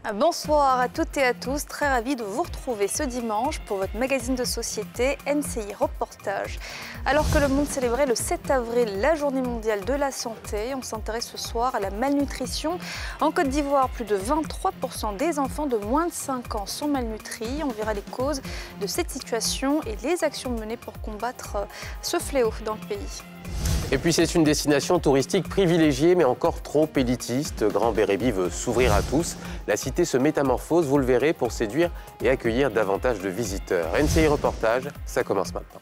Bonsoir à toutes et à tous, très ravi de vous retrouver ce dimanche pour votre magazine de société NCI Reportage. Alors que le monde célébrait le 7 avril la journée mondiale de la santé, on s'intéresse ce soir à la malnutrition. En Côte d'Ivoire, plus de 23% des enfants de moins de 5 ans sont malnutris. On verra les causes de cette situation et les actions menées pour combattre ce fléau dans le pays. Et puis c'est une destination touristique privilégiée mais encore trop élitiste. Grand Bérébi veut s'ouvrir à tous. La cité se métamorphose, vous le verrez, pour séduire et accueillir davantage de visiteurs. NCI Reportage, ça commence maintenant.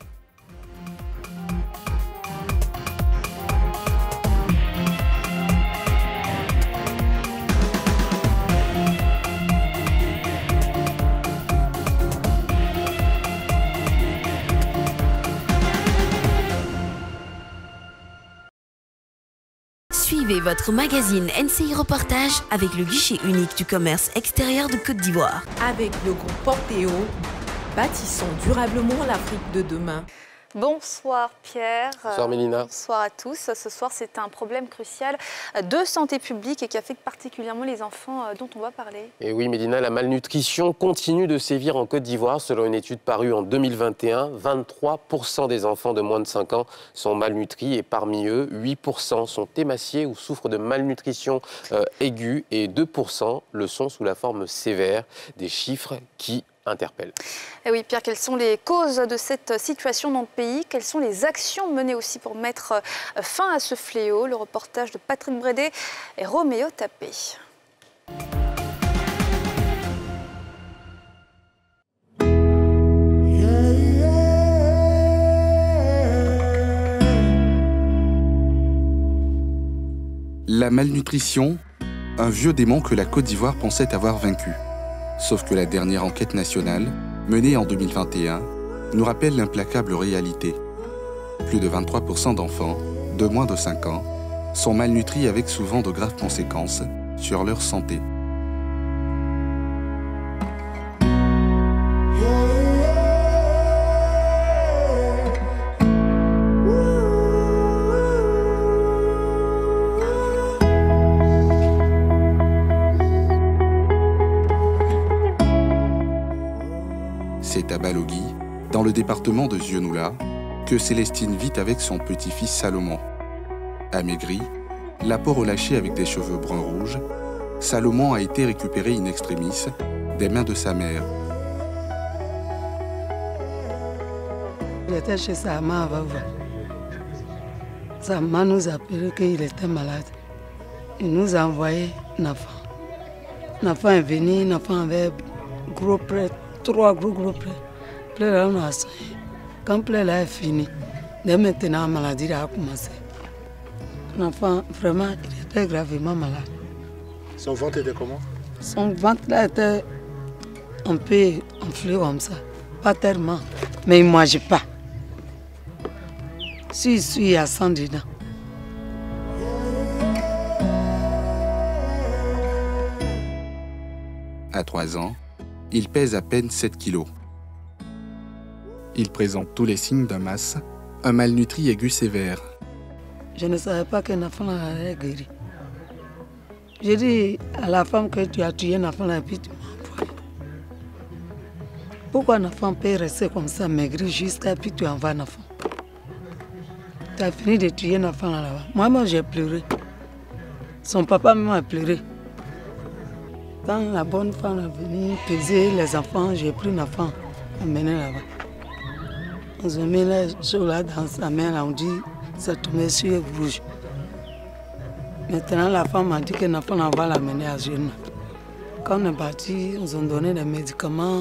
Suivez votre magazine NCI Reportage avec le guichet unique du commerce extérieur de Côte d'Ivoire. Avec le groupe Portéo, bâtissons durablement l'Afrique de demain. Bonsoir Pierre. Bonsoir Mélina. Bonsoir à tous. Ce soir, c'est un problème crucial de santé publique et qui affecte particulièrement les enfants dont on va parler. Et oui Mélina, la malnutrition continue de sévir en Côte d'Ivoire. Selon une étude parue en 2021, 23% des enfants de moins de 5 ans sont malnutris et parmi eux, 8% sont émaciés ou souffrent de malnutrition aiguë et 2% le sont sous la forme sévère. Des chiffres qui interpelle. Et oui Pierre, quelles sont les causes de cette situation dans le pays? Quelles sont les actions menées aussi pour mettre fin à ce fléau? Le reportage de Patrick Brédé et Roméo Tapé. La malnutrition, un vieux démon que la Côte d'Ivoire pensait avoir vaincu. Sauf que la dernière enquête nationale, menée en 2021, nous rappelle l'implacable réalité. Plus de 23% d'enfants, de moins de 5 ans, sont malnutris avec souvent de graves conséquences sur leur santé. C'est à Balogui, dans le département de Zionoula, que Célestine vit avec son petit-fils Salomon. Amaigri, la peau relâchée avec des cheveux brun-rouge, Salomon a été récupéré in extremis des mains de sa mère. J'étais chez sa maman avant. Sa maman nous a appelé qu'il était malade. Il nous a envoyé Nafa. Nafa est venu, Nafa avait gros prêt. 3 gros prêts. Prêt là, on a soigné. Quand prêt là est fini, dès maintenant, la maladie a commencé. L'enfant, vraiment, il était gravement malade. Son ventre était comment? Son ventre là était un peu enflé comme ça. Pas tellement, mais il ne mangeait pas. Si je suis à 100 dedans. À 3 ans, il pèse à peine 7 kilos. Il présente tous les signes d'un MAS, un malnutri aigu sévère. Je ne savais pas qu'un enfant allait guérir. J'ai dit à la femme que tu as tué un enfant et puis tu m'as envoyé. Pourquoi un enfant peut rester comme ça, maigri, jusqu'à puis tu envoies un enfant? Tu as fini de tuer un enfant là-bas. Moi, j'ai pleuré. Son papa même a pleuré. Quand la bonne femme est venue peser les enfants, j'ai pris un enfant, amené là-bas. On a mis les choses là dans sa main, là, on dit c'est tombé sur le rouge. Maintenant, la femme a dit que l'enfant on va l'amener à Jeune. Quand on est parti, on nous a donné des médicaments.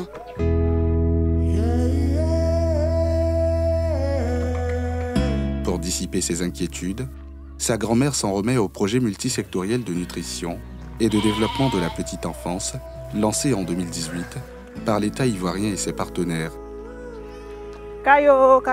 Pour dissiper ses inquiétudes, sa grand-mère s'en remet au projet multisectoriel de nutrition et de développement de la petite enfance, lancé en 2018 par l'État ivoirien et ses partenaires. Caillot.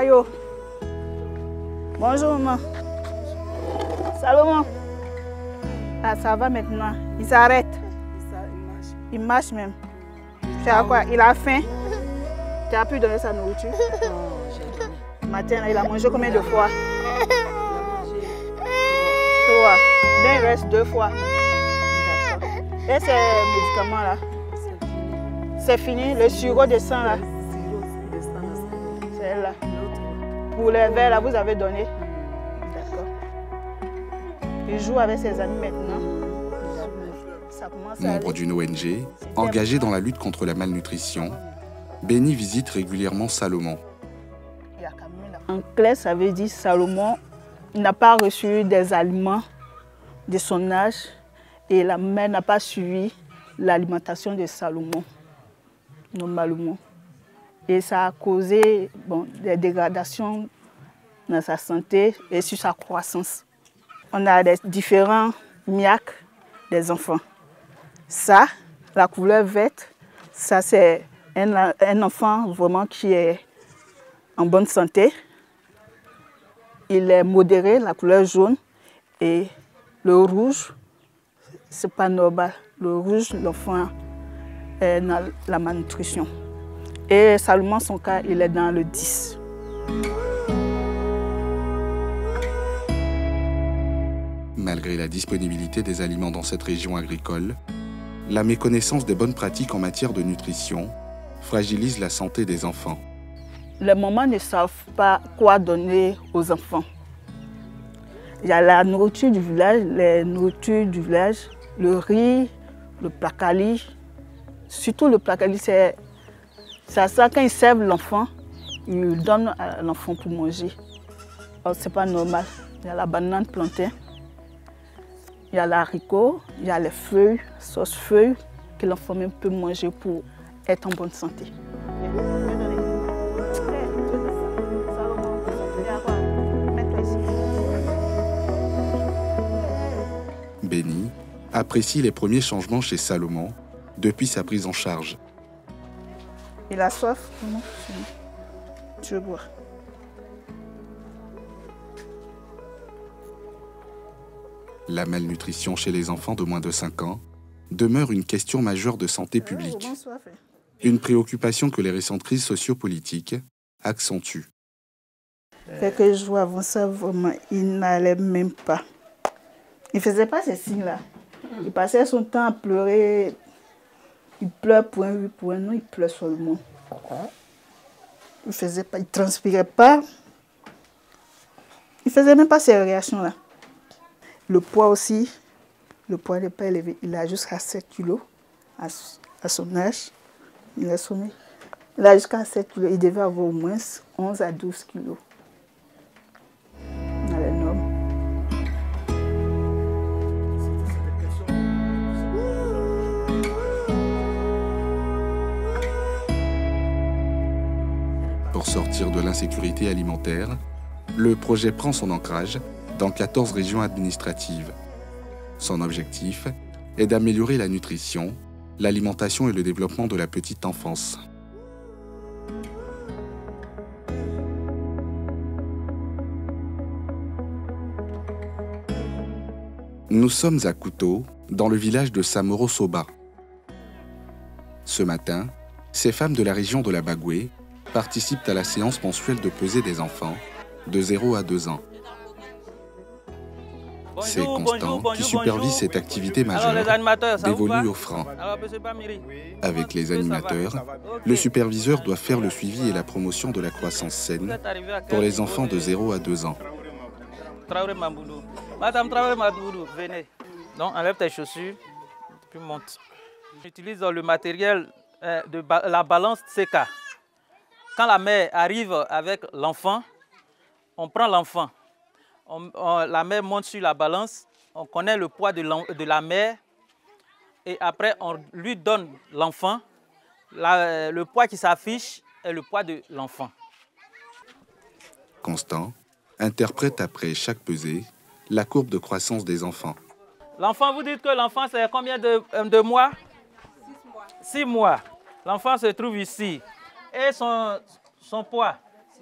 Bonjour maman. Salomon. Ah, ça va maintenant. Il s'arrête. Il marche même. Tu as quoi? Il a faim. Tu as pu donner sa nourriture? Matin, il a mangé combien de fois? 3. Ben, il reste 2 fois. Et ces médicaments-là, c'est fini, le sirop de sang là. C'est là. Pour les verres là, vous avez donné. D'accord. Il joue avec ses amis maintenant. Ça commence à Membre d'une ONG, engagée dans la lutte contre la malnutrition, Béni visite régulièrement Salomon. En clair, ça veut dire Salomon n'a pas reçu des aliments de son âge et la mère n'a pas suivi l'alimentation de Salomon, normalement. Et ça a causé des dégradations dans sa santé et sur sa croissance. On a des différents miaques des enfants. Ça, la couleur verte, ça c'est un enfant vraiment qui est en bonne santé. Il est modéré, la couleur jaune, et le rouge, c'est pas normal. Le rouge, l'enfant est dans la malnutrition. Et Salomon, son cas, il est dans le 10. Malgré la disponibilité des aliments dans cette région agricole, la méconnaissance des bonnes pratiques en matière de nutrition fragilise la santé des enfants. Les mamans ne savent pas quoi donner aux enfants. Il y a la nourriture du village, les nourritures du village, le riz, le placali. Surtout le placali, c'est ça quand ils servent l'enfant, ils donnent à l'enfant pour manger. Ce n'est pas normal. Il y a la banane plantain, il y a l'haricot, il y a les feuilles, sauce feuilles, que l'enfant même peut manger pour être en bonne santé. Béni apprécie les premiers changements chez Salomon depuis sa prise en charge. Il a soif? Non. Tu veux boire? La malnutrition chez les enfants de moins de 5 ans demeure une question majeure de santé publique. Une préoccupation que les récentes crises sociopolitiques accentuent. Quelques jours avant ça, vraiment, il n'allait même pas. Il ne faisait pas ces signes-là. Il passait son temps à pleurer. Il pleure pour un oui, pour un non, il pleure seulement. Il faisait pas, il transpirait pas. Il faisait même pas ces réactions-là. Le poids aussi, le poids n'est pas élevé. Il a jusqu'à 7 kilos à son âge. Il a jusqu'à 7 kilos. Il devait avoir au moins 11 à 12 kilos. Dans les normes. Pour sortir de l'insécurité alimentaire, le projet prend son ancrage dans 14 régions administratives. Son objectif est d'améliorer la nutrition, l'alimentation et le développement de la petite enfance. Nous sommes à Kuto, dans le village de Samoro Soba. Ce matin, ces femmes de la région de la Bagoué participent à la séance mensuelle de pesée des enfants de 0 à 2 ans. C'est Constant qui supervise cette activité majeure dévolue aux francs. Avec les animateurs, le superviseur doit faire le suivi et la promotion de la croissance saine pour les enfants de 0 à 2 ans. Madame Traoré Madoudou, venez. Donc enlève tes chaussures, puis monte. J'utilise le matériel de la balance CK. Quand la mère arrive avec l'enfant, on prend l'enfant. La mère monte sur la balance, on connaît le poids de la mère et après on lui donne l'enfant. Le poids qui s'affiche est le poids de l'enfant. Constant interprète après chaque pesée la courbe de croissance des enfants. L'enfant, vous dites que l'enfant c'est combien de mois? 6 mois. L'enfant se trouve ici. Et son poids?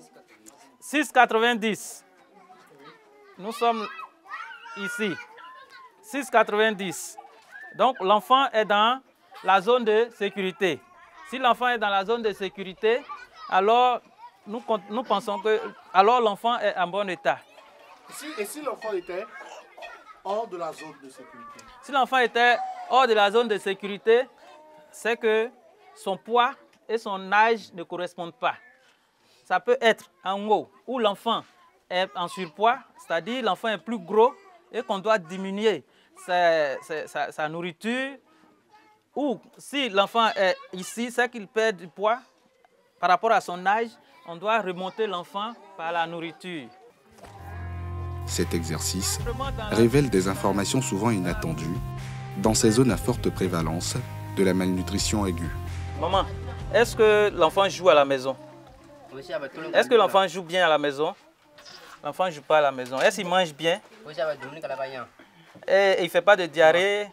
6,90. Nous sommes ici. 6,90. Donc l'enfant est dans la zone de sécurité. Si l'enfant est dans la zone de sécurité, alors nous pensons que l'enfant est en bon état. Et si l'enfant était hors de la zone de sécurité? Si l'enfant était hors de la zone de sécurité, c'est que son poids et son âge ne correspondent pas. Ça peut être en haut où l'enfant est en surpoids, c'est-à-dire l'enfant est plus gros et qu'on doit diminuer sa nourriture. Ou si l'enfant est ici, c'est qu'il perd du poids par rapport à son âge, on doit remonter l'enfant par la nourriture. Cet exercice révèle des informations souvent inattendues dans ces zones à forte prévalence de la malnutrition aiguë. Maman, est-ce que l'enfant joue à la maison? Est-ce que l'enfant joue bien à la maison? L'enfant ne joue pas à la maison. Est-ce qu'il mange bien? Et il ne fait pas de diarrhée?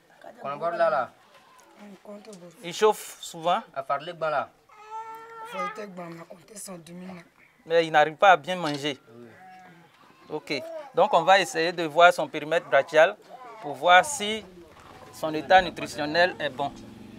Il chauffe souvent? Mais il n'arrive pas à bien manger. Ok. Donc on va essayer de voir son périmètre brachial pour voir si son état nutritionnel est bon.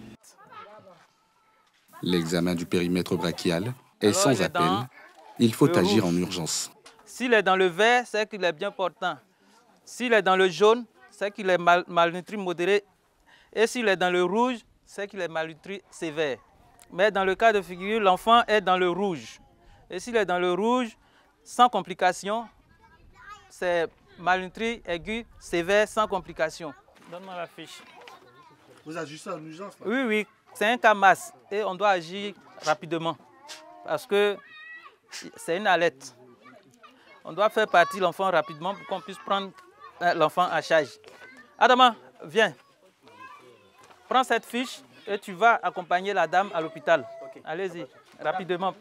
L'examen du périmètre brachial est sans appel. Il faut agir en urgence. S'il est dans le vert, c'est qu'il est bien portant. S'il est dans le jaune, c'est qu'il est malnutri modéré. Et s'il est dans le rouge, c'est qu'il est malnutri sévère. Mais dans le cas de figure, l'enfant est dans le rouge. Et s'il est dans le rouge, sans complications, c'est malnutri aigu, sévère, sans complications. Donne-moi la fiche. Vous agissez en urgence là? Oui, oui, c'est un cas masse et on doit agir rapidement parce que c'est une alerte. On doit faire partir l'enfant rapidement pour qu'on puisse prendre l'enfant en charge. Adama, viens. Prends cette fiche et tu vas accompagner la dame à l'hôpital. Okay. Allez-y, rapidement.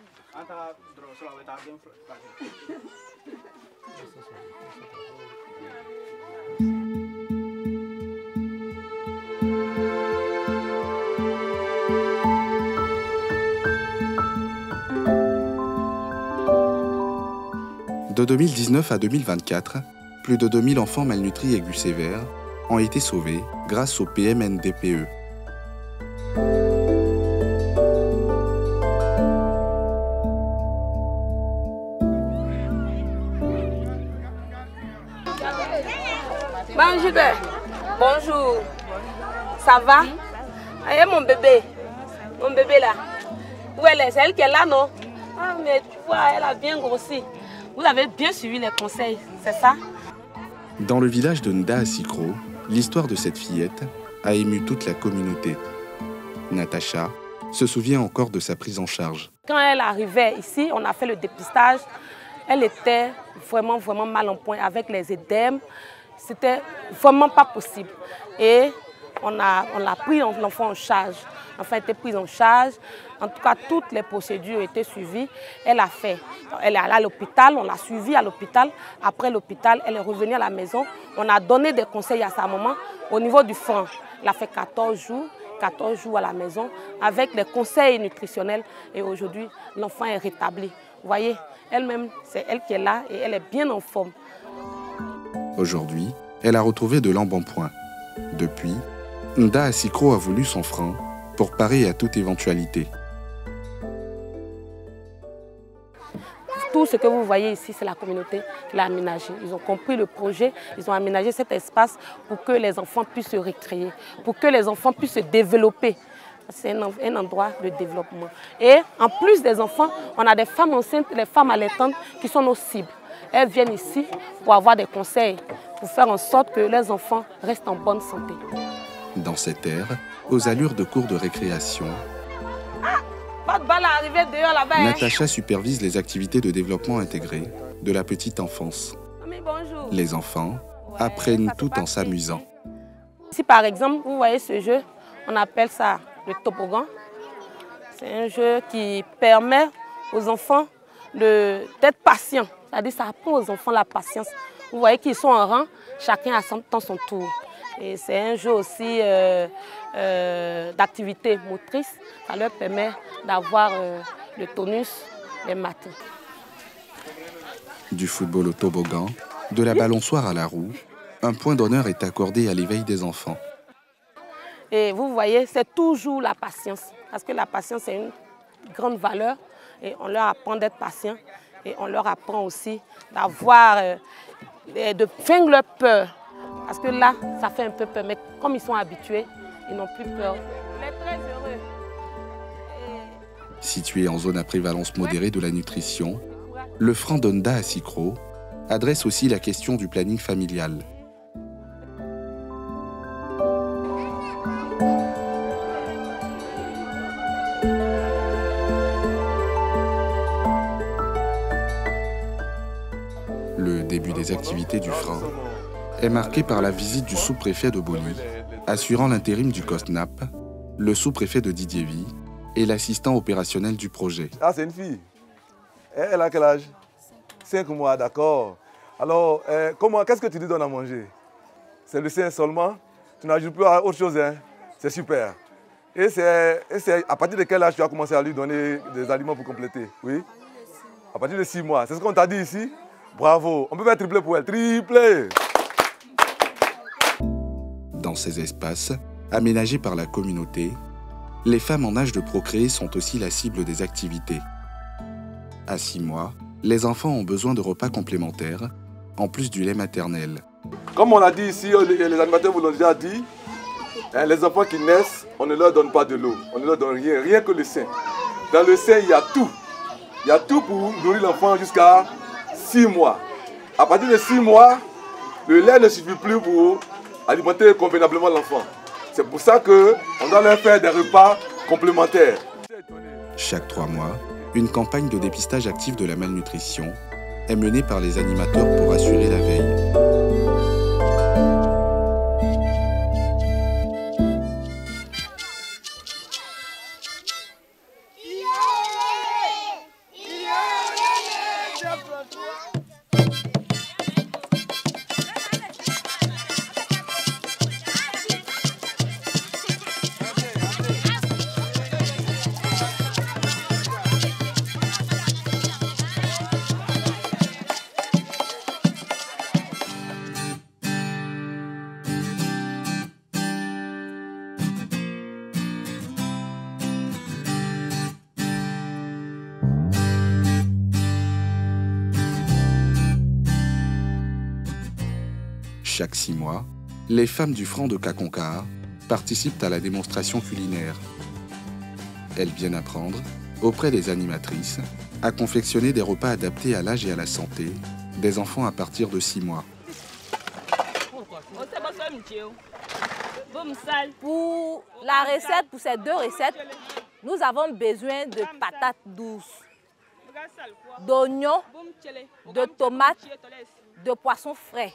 De 2019 à 2024, plus de 2000 enfants malnutris aigus sévères ont été sauvés grâce au PMNDPE. Bonjour. Bonjour. Ça va? Et mon bébé là. Où elle est? C'est elle qui est là, non? Ah, mais tu vois, elle a bien grossi. Vous avez bien suivi les conseils, c'est ça? Dans le village de Nda à Sikro, l'histoire de cette fillette a ému toute la communauté. Natacha se souvient encore de sa prise en charge. Quand elle arrivait ici, on a fait le dépistage. Elle était vraiment mal en point avec les édèmes. C'était vraiment pas possible. Et on a pris l'enfant en charge. L'enfant a été pris en charge. En tout cas, toutes les procédures étaient suivies. Elle a fait. Elle est allée à l'hôpital, on l'a suivie à l'hôpital. Après l'hôpital, elle est revenue à la maison. On a donné des conseils à sa maman au niveau du franc. Elle a fait 14 jours à la maison avec les conseils nutritionnels. Et aujourd'hui, l'enfant est rétabli. Vous voyez, elle-même, c'est elle qui est là et elle est bien en forme. Aujourd'hui, elle a retrouvé de l'embonpoint. Depuis, Nda Asikro a voulu son franc pour parer à toute éventualité. Tout ce que vous voyez ici, c'est la communauté qui l'a aménagé. Ils ont compris le projet, ils ont aménagé cet espace pour que les enfants puissent se récréer, pour que les enfants puissent se développer. C'est un endroit de développement. Et en plus des enfants, on a des femmes enceintes, les femmes allaitantes qui sont nos cibles. Elles viennent ici pour avoir des conseils, pour faire en sorte que les enfants restent en bonne santé. Dans cette ère, aux allures de cours de récréation, votre balle est arrivée dehors là-bas. Natacha supervise les activités de développement intégré de la petite enfance. Bonjour. Les enfants apprennent tout en s'amusant. Ici, par exemple, vous voyez ce jeu, on appelle ça le toboggan. C'est un jeu qui permet aux enfants d'être patients. C'est-à-dire ça apprend aux enfants la patience. Vous voyez qu'ils sont en rang, chacun attend son tour. Et c'est un jeu aussi d'activité motrice. Ça leur permet d'avoir le tonus les matins. Du football au toboggan, de la balançoire à la roue, un point d'honneur est accordé à l'éveil des enfants. Et vous voyez, c'est toujours la patience. Parce que la patience est une grande valeur. Et on leur apprend d'être patient. Et on leur apprend aussi d'avoir, de vaincre leur peur. Parce que là, ça fait un peu peur. Mais comme ils sont habitués, ils n'ont plus peur. On est très heureux. Situé en zone à prévalence modérée de la nutrition, le franc d'Onda à Sicro adresse aussi la question du planning familial. Le début des activités du franc est marqué par la visite du sous-préfet de Boni, assurant l'intérim du COSNAP, le sous-préfet de Didiévi et l'assistant opérationnel du projet. Ah, c'est une fille. Elle a quel âge? 5 mois, d'accord. Alors, qu'est-ce que tu lui donnes à manger? C'est le sein seulement? Tu n'ajoutes plus à autre chose, hein? C'est super. Et c'est à partir de quel âge tu as commencé à lui donner des aliments pour compléter? Oui? À partir de 6 mois. C'est ce qu'on t'a dit ici? Bravo. On peut faire tripler pour elle. Tripler! Dans ces espaces, aménagés par la communauté, les femmes en âge de procréer sont aussi la cible des activités. À 6 mois, les enfants ont besoin de repas complémentaires, en plus du lait maternel. Comme on l'a dit ici, les animateurs vous l'ont déjà dit, les enfants qui naissent, on ne leur donne pas de l'eau, on ne leur donne rien, rien que le sein. Dans le sein, il y a tout. Il y a tout pour nourrir l'enfant jusqu'à 6 mois. À partir de 6 mois, le lait ne suffit plus pour alimenter convenablement l'enfant. C'est pour ça qu'on doit leur faire des repas complémentaires. Chaque 3 mois, une campagne de dépistage actif de la malnutrition est menée par les animateurs pour assurer la veille. Chaque 6 mois, les femmes du franc de Kakonkar participent à la démonstration culinaire. Elles viennent apprendre, auprès des animatrices, à confectionner des repas adaptés à l'âge et à la santé des enfants à partir de 6 mois. Pour la recette, pour ces 2 recettes, nous avons besoin de patates douces, d'oignons, de tomates, de poissons frais.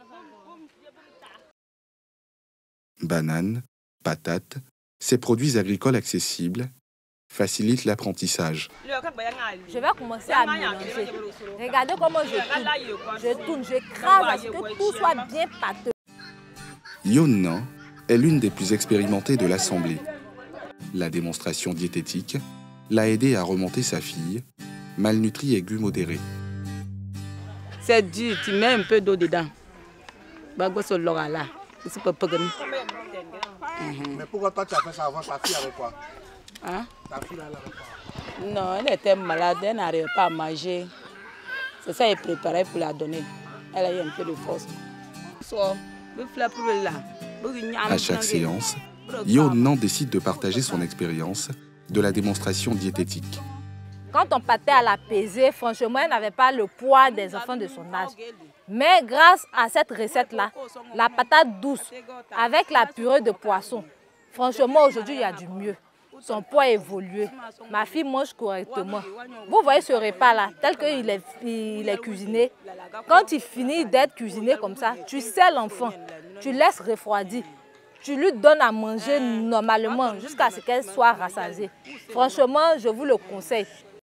Bananes, patates, ces produits agricoles accessibles facilitent l'apprentissage. Je vais commencer à mélanger. Regardez comment je tourne, j'écrase à ce que tout soit bien pâteux. Yonnan est l'une des plus expérimentées de l'Assemblée. La démonstration diététique l'a aidée à remonter sa fille, malnutrie aiguë modérée. C'est dur, tu mets un peu d'eau dedans. Mais pourquoi toi tu as fait ça avant? Ta fille avec quoi? Hein? Ta fille là avec quoi? Non, elle était malade, elle n'arrivait pas à manger. C'est ça, il préparait pour la donner. Elle a eu un peu de force. À chaque séance, Yonnan décide de partager son expérience de la démonstration diététique. Quand on partait à la pesée, franchement, elle n'avait pas le poids des enfants de son âge. Mais grâce à cette recette-là, la patate douce avec la purée de poisson, franchement, aujourd'hui, il y a du mieux. Son poids a évolué. Ma fille mange correctement. Vous voyez ce repas-là, tel qu'il est cuisiné. Quand il finit d'être cuisiné comme ça, tu sais l'enfant, tu laisses refroidir. Tu lui donnes à manger normalement jusqu'à ce qu'elle soit rassasiée. Franchement, je vous le conseille.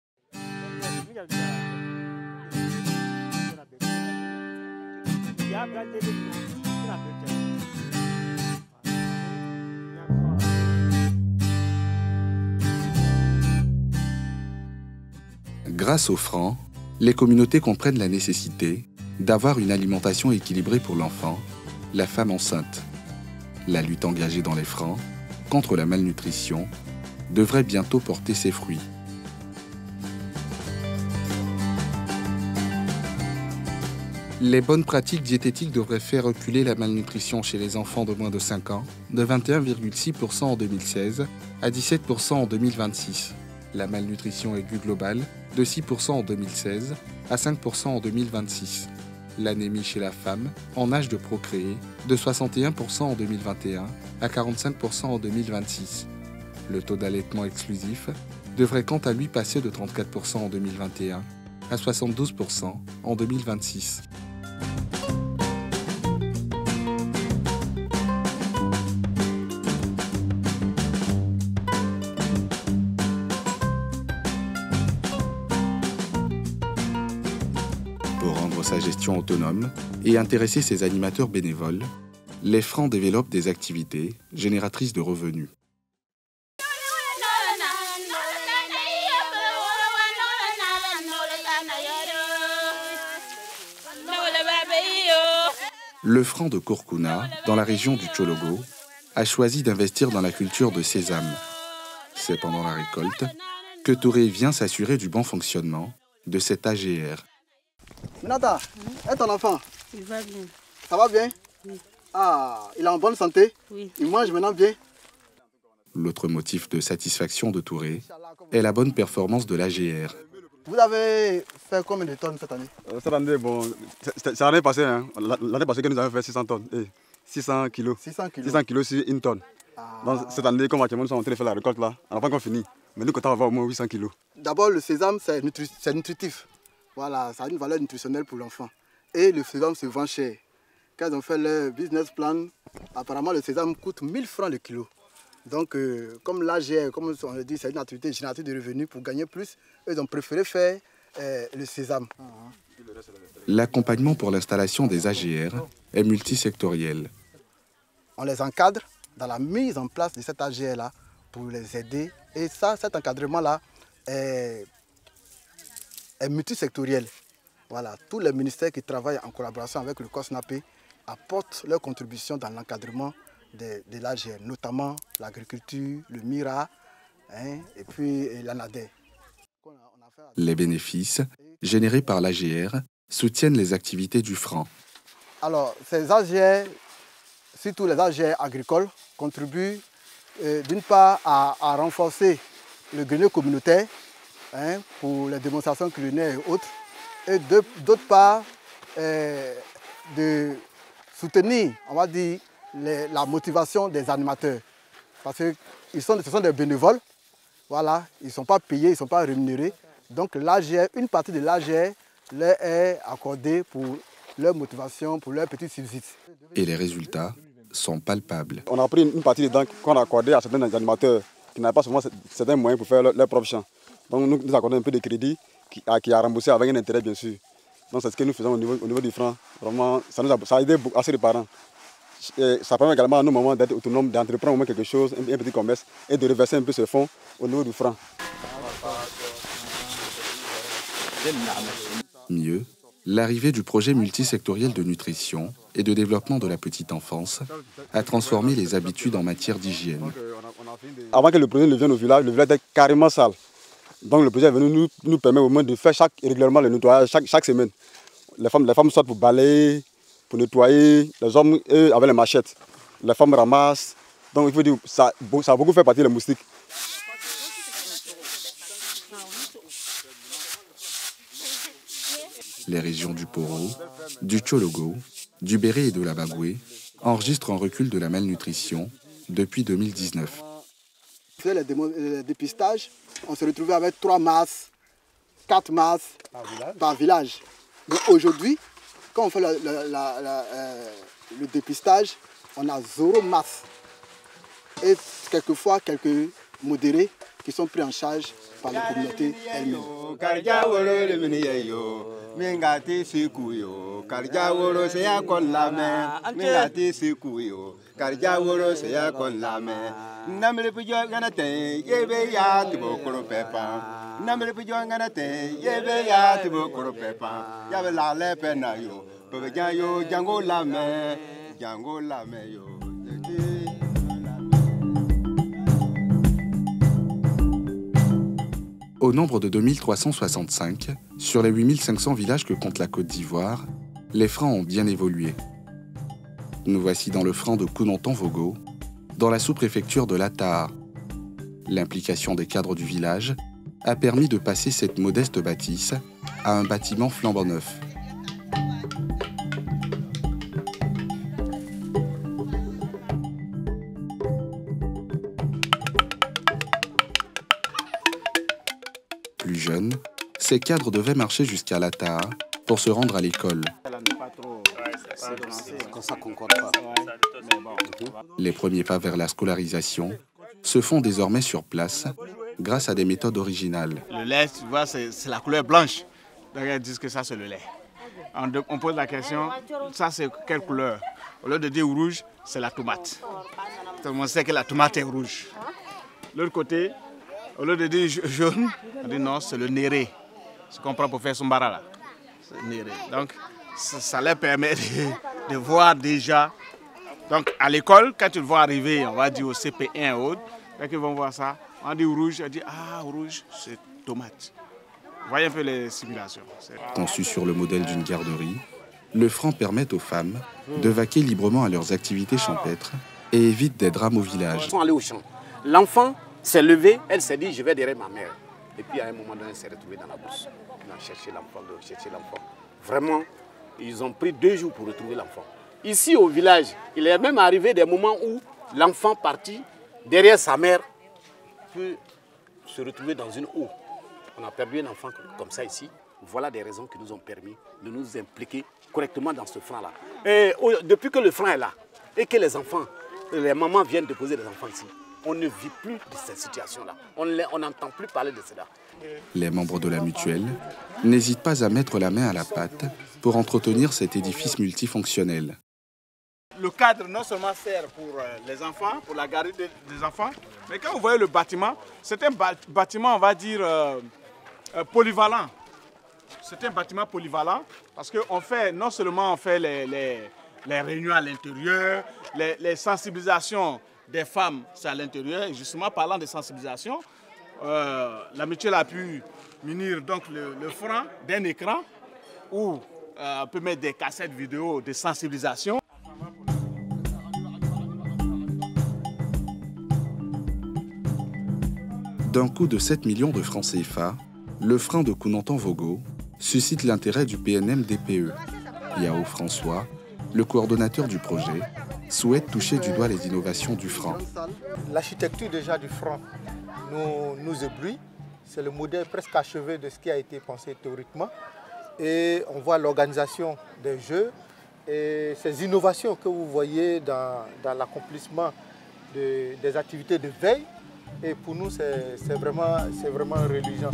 Grâce au franc, les communautés comprennent la nécessité d'avoir une alimentation équilibrée pour l'enfant, la femme enceinte. La lutte engagée dans les francs contre la malnutrition devrait bientôt porter ses fruits. Les bonnes pratiques diététiques devraient faire reculer la malnutrition chez les enfants de moins de 5 ans, de 21,6% en 2016 à 17% en 2026. La malnutrition aiguë globale, de 6% en 2016 à 5% en 2026. L'anémie chez la femme, en âge de procréer, de 61% en 2021 à 45% en 2026. Le taux d'allaitement exclusif devrait quant à lui passer de 34% en 2021 à 72% en 2026. Pour rendre sa gestion autonome et intéresser ses animateurs bénévoles, les Francs développent des activités génératrices de revenus. Le Franc de Kourkouna, dans la région du Tchologo, a choisi d'investir dans la culture de sésame. C'est pendant la récolte que Touré vient s'assurer du bon fonctionnement de cet AGR. Minata, est ton enfant? Il va bien. Ça va bien? Oui. Ah, il est en bonne santé? Oui. Il mange maintenant bien? L'autre motif de satisfaction de Touré est la bonne performance de l'AGR. Vous avez fait combien de tonnes cette année? Cette année, bon, c'est l'année passée. Hein. L'année passée que nous avons fait 600 tonnes. 600 kilos. 600 kilos sur une tonne. Ah. Donc cette année, comme actuellement nous sommes en train de faire la récolte là, on n'a pas encore fini. Mais nous comptons avoir au moins 800 kilos. D'abord, le sésame, c'est nutritif. Voilà, ça a une valeur nutritionnelle pour l'enfant. Et le sésame se vend cher. Quand ils ont fait leur business plan, apparemment le sésame coûte 1000 francs le kilo. Donc, comme l'AGR, comme on le dit, c'est une activité génératrice de revenus pour gagner plus, ils ont préféré faire le sésame. L'accompagnement pour l'installation des AGR est multisectoriel. On les encadre dans la mise en place de cet AGR-là pour les aider. Et ça, cet encadrement-là est multisectoriel. Voilà, tous les ministères qui travaillent en collaboration avec le COSNAPE apportent leur contribution dans l'encadrement de l'AGR, notamment l'agriculture, le MIRA et puis l'ANADER. Les bénéfices générés par l'AGR soutiennent les activités du Franc. Alors, ces AGR, surtout les AGR agricoles, contribuent d'une part à renforcer le grenier communautaire pour les démonstrations culinaires et autres, et d'autre part de soutenir, on va dire, la motivation des animateurs. Parce que ce sont des bénévoles, voilà, ils ne sont pas payés, ils ne sont pas rémunérés. Donc l'AGR, une partie de l'AGR leur est accordée pour leur motivation, pour leur petite subsiste. Et les résultats sont palpables. On a pris une partie des dents qu'on a accordée à certains animateurs qui n'avaient pas souvent certains moyens pour faire leur propre champ. Donc nous accordons un peu de crédit qui a remboursé avec un intérêt bien sûr. Donc c'est ce que nous faisons au niveau du Franc. Vraiment, ça a aidé assez de parents. Et ça permet également à nos mamans d'être autonomes, d'entreprendre au moins quelque chose, un petit commerce, et de reverser un peu ce fonds au niveau du Franc. Mieux, l'arrivée du projet multisectoriel de nutrition et de développement de la petite enfance a transformé les habitudes en matière d'hygiène. Avant que le projet ne vienne au village était carrément sale. Donc le projet est venu nous permettre au moins de faire régulièrement le nettoyage chaque semaine. Les femmes sortent pour balayer, pour nettoyer, les hommes, eux, avec les machettes. Les femmes ramassent. Donc il faut dire, ça a beaucoup fait partie des moustiques. Les régions du Poro, du Tchologo, du Béré et de la Bagoué enregistrent un recul de la malnutrition depuis 2019. On faisait les dépistages, on se retrouvait avec 3 masses, 4 masses par village. Donc aujourd'hui, quand on fait le dépistage, on a 0 masse. Et quelquefois, quelques modérés qui sont pris en charge par les communautés elles-mêmes. Au nombre de 2365, sur les 8500 villages que compte la Côte d'Ivoire, les francs ont bien évolué. Nous voici dans le franc de Kounonton-Vogo, dans la sous-préfecture de l'Ataha. L'implication des cadres du village a permis de passer cette modeste bâtisse à un bâtiment flambant neuf. Plus jeunes, ces cadres devaient marcher jusqu'à l'Ataha pour se rendre à l'école. Les premiers pas vers la scolarisation se font désormais sur place grâce à des méthodes originales. Le lait, tu vois, c'est la couleur blanche. Donc ils disent que ça, c'est le lait. On pose la question, ça, c'est quelle couleur? Au lieu de dire rouge, c'est la tomate. Tout le monde sait que la tomate est rouge. L'autre côté, au lieu de dire jaune, on dit non, c'est le néré. Ce qu'on prend pour faire son bara là. C'est le néré. Donc, ça leur permet de voir déjà. Donc, à l'école, quand tu le vois arriver, on va dire au CP1 et autres, quand ils vont voir ça, on dit rouge, on dit ah, rouge, c'est tomate. Vous voyez un peu les simulations. Conçu sur le modèle d'une garderie, le franc permet aux femmes de vaquer librement à leurs activités champêtres et évite des drames au village. Ils sont allés au champ. L'enfant s'est levé, elle s'est dit je vais derrière ma mère. Et puis à un moment donné, elle s'est retrouvée dans la bourse. Ils ont cherché l'enfant, Vraiment, ils ont pris 2 jours pour retrouver l'enfant. Ici au village, il est même arrivé des moments où l'enfant parti derrière sa mère peut se retrouver dans une eau. On a perdu un enfant comme ça ici. Voilà des raisons qui nous ont permis de nous impliquer correctement dans ce franc-là. Et depuis que le franc est là et que les enfants, les mamans viennent déposer des enfants ici, on ne vit plus de cette situation-là. On n'entend plus parler de cela. Les membres de la mutuelle n'hésitent pas à mettre la main à la pâte pour entretenir cet édifice multifonctionnel. Le cadre non seulement sert pour les enfants, pour la garde des enfants, mais quand vous voyez le bâtiment, c'est un bâtiment, on va dire, polyvalent. C'est un bâtiment polyvalent parce que non seulement on fait les réunions à l'intérieur, les sensibilisations des femmes, c'est à l'intérieur. Et justement, parlant de sensibilisation, la mutuelle a pu munir donc le franc d'un écran où on peut mettre des cassettes vidéo de sensibilisation. D'un coût de 7 millions de francs CFA, le franc de Kounonton-Vogo suscite l'intérêt du PNM-DPE. Yao François, le coordonnateur du projet, souhaite toucher du doigt les innovations du franc. L'architecture déjà du franc nous éblouit. C'est le modèle presque achevé de ce qui a été pensé théoriquement. Et on voit l'organisation des jeux et ces innovations que vous voyez dans l'accomplissement des activités de veille. Et pour nous, c'est vraiment religieux.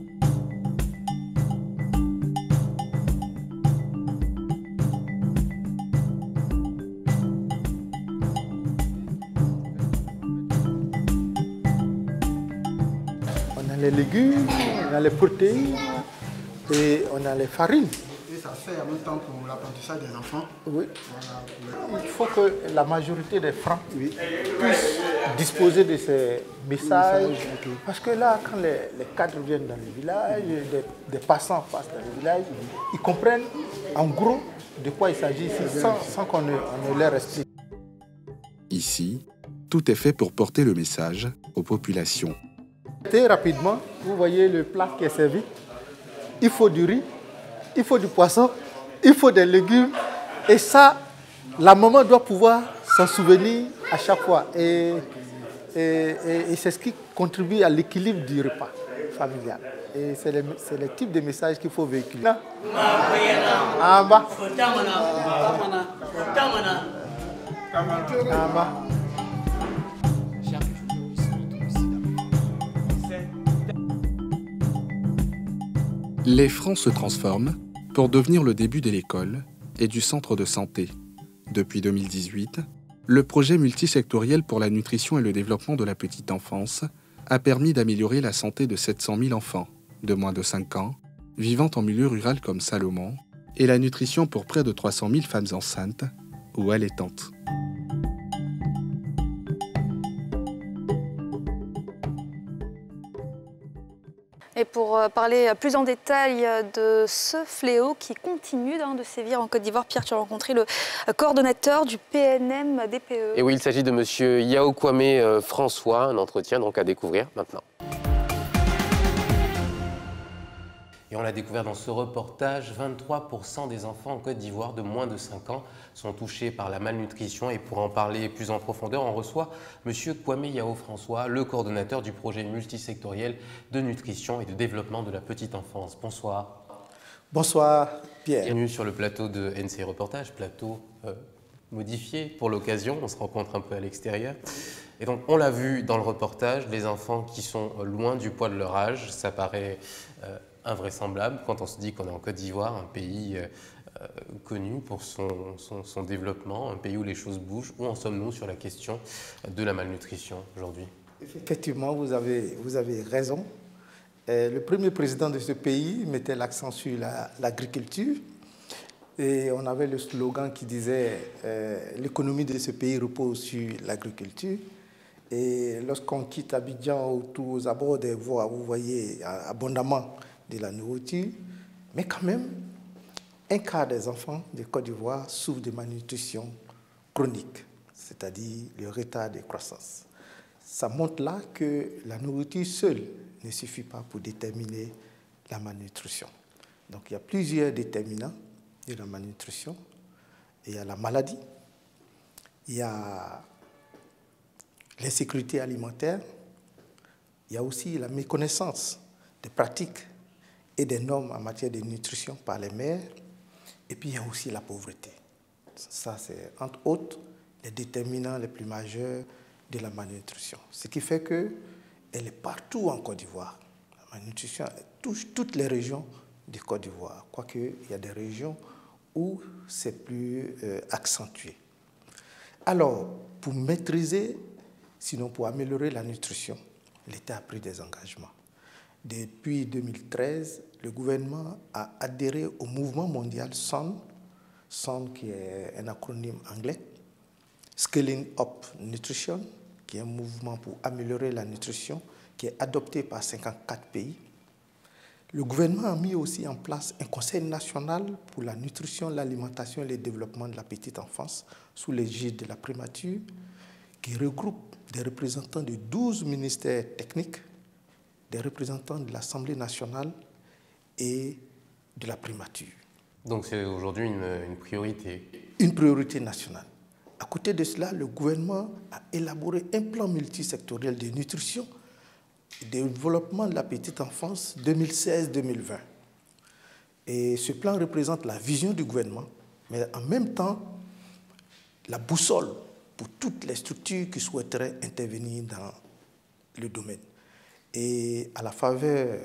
On a les légumes, on a les protéines et on a les farines. Et ça se fait en même temps pour l'apprentissage des enfants. Oui. Il faut que la majorité des francs puissent disposer de ces messages. Parce que là, quand les cadres viennent dans le village, des passants passent dans le village, ils comprennent en gros de quoi il s'agit sans qu'on ne leur explique. Ici, tout est fait pour porter le message aux populations. Très rapidement, vous voyez le plat qui est servi. Il faut du riz, il faut du poisson, il faut des légumes. Et ça, la maman doit pouvoir s'en souvenir à chaque fois. Et c'est ce qui contribue à l'équilibre du repas familial. Et c'est le type de message qu'il faut véhiculer. En bas. En bas. Les francs se transforment pour devenir le début de l'école et du centre de santé. Depuis 2018, le projet multisectoriel pour la nutrition et le développement de la petite enfance a permis d'améliorer la santé de 700 000 enfants de moins de 5 ans, vivant en milieu rural comme Salomon, et la nutrition pour près de 300 000 femmes enceintes ou allaitantes. Et pour parler plus en détail de ce fléau qui continue de sévir en Côte d'Ivoire, Pierre, tu as rencontré le coordonnateur du PNM-DPE. Et oui, il s'agit de M. Yao Kwame François, un entretien donc à découvrir maintenant. Et on l'a découvert dans ce reportage, 23% des enfants en Côte d'Ivoire de moins de 5 ans sont touchés par la malnutrition. Et pour en parler plus en profondeur, on reçoit M. Kwame Yao François, le coordonnateur du projet multisectoriel de nutrition et de développement de la petite enfance. Bonsoir. Bonsoir Pierre. Bienvenue sur le plateau de NCI Reportage, plateau modifié pour l'occasion, on se rencontre un peu à l'extérieur. Et donc on l'a vu dans le reportage, les enfants qui sont loin du poids de leur âge, ça paraît invraisemblable quand on se dit qu'on est en Côte d'Ivoire, un pays connu pour son développement, un pays où les choses bougent. Où en sommes-nous sur la question de la malnutrition aujourd'hui? Effectivement, vous avez raison. Le premier président de ce pays mettait l'accent sur l'agriculture et on avait le slogan qui disait l'économie de ce pays repose sur l'agriculture. Et lorsqu'on quitte Abidjan ou aux abords des voies, vous voyez abondamment de la nourriture, mais quand même, un quart des enfants de Côte d'Ivoire souffrent de malnutrition chronique, c'est-à-dire le retard de croissance. Ça montre là que la nourriture seule ne suffit pas pour déterminer la malnutrition. Donc il y a plusieurs déterminants de la malnutrition. Il y a la maladie, il y a l'insécurité alimentaire, il y a aussi la méconnaissance des pratiques et des normes en matière de nutrition par les mères, et puis il y a aussi la pauvreté. Ça, c'est entre autres les déterminants les plus majeurs de la malnutrition. Ce qui fait qu'elle est partout en Côte d'Ivoire. La malnutrition touche toutes les régions de Côte d'Ivoire, quoique il y a des régions où c'est plus accentué. Alors, pour maîtriser, sinon pour améliorer la nutrition, l'État a pris des engagements. Depuis 2013, le gouvernement a adhéré au mouvement mondial SON, SON qui est un acronyme anglais, Scaling Up Nutrition, qui est un mouvement pour améliorer la nutrition, qui est adopté par 54 pays. Le gouvernement a mis aussi en place un conseil national pour la nutrition, l'alimentation et le développement de la petite enfance, sous l'égide de la primature, qui regroupe des représentants de 12 ministères techniques, des représentants de l'Assemblée nationale et de la primature. Donc c'est aujourd'hui une priorité. Une priorité nationale. À côté de cela, le gouvernement a élaboré un plan multisectoriel de nutrition et de développement de la petite enfance 2016-2020. Et ce plan représente la vision du gouvernement, mais en même temps la boussole pour toutes les structures qui souhaiteraient intervenir dans le domaine. Et à la faveur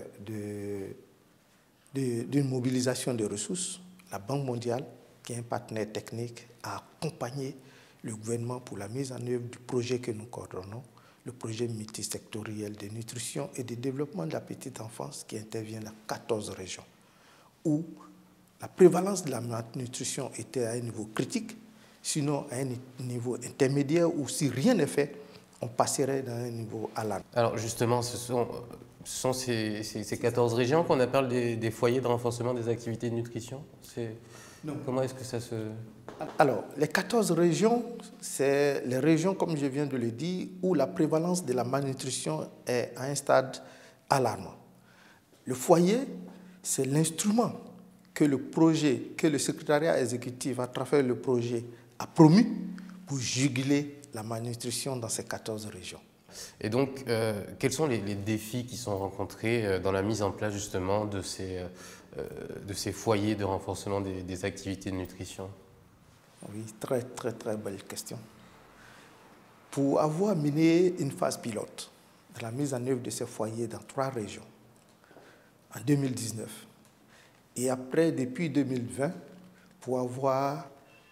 d'une mobilisation de ressources, la Banque mondiale, qui est un partenaire technique, a accompagné le gouvernement pour la mise en œuvre du projet que nous coordonnons, le projet multisectoriel de nutrition et de développement de la petite enfance qui intervient dans 14 régions, où la prévalence de la malnutrition était à un niveau critique, sinon à un niveau intermédiaire, où si rien n'est fait, on passerait dans un niveau alarmant. Alors justement, ce sont ces 14 régions qu'on appelle des foyers de renforcement des activités de nutrition? Non. Comment est-ce que ça se... Alors, les 14 régions, c'est les régions, comme je viens de le dire, où la prévalence de la malnutrition est à un stade alarmant. Le foyer, c'est l'instrument que le secrétariat exécutif, à travers le projet, a promu pour juguler la malnutrition dans ces 14 régions. Et donc, quels sont les défis qui sont rencontrés dans la mise en place justement de ces foyers de renforcement des activités de nutrition? Oui, très belle question. Pour avoir mené une phase pilote de la mise en œuvre de ces foyers dans 3 régions, en 2019, et après, depuis 2020, pour avoir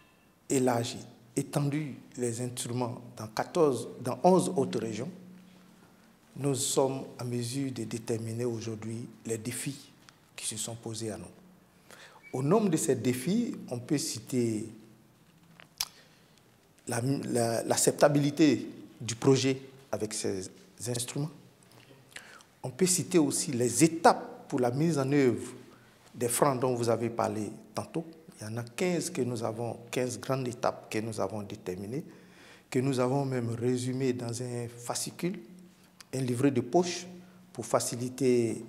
étendu les instruments dans 11 autres régions, nous sommes en mesure de déterminer aujourd'hui les défis qui se sont posés à nous. Au nombre de ces défis, on peut citer l'acceptabilité du projet avec ces instruments. On peut citer aussi les étapes pour la mise en œuvre des francs dont vous avez parlé tantôt. Il y en a 15 que nous avons, 15 grandes étapes que nous avons déterminées, que nous avons même résumées dans un fascicule, un livret de poche pour faciliter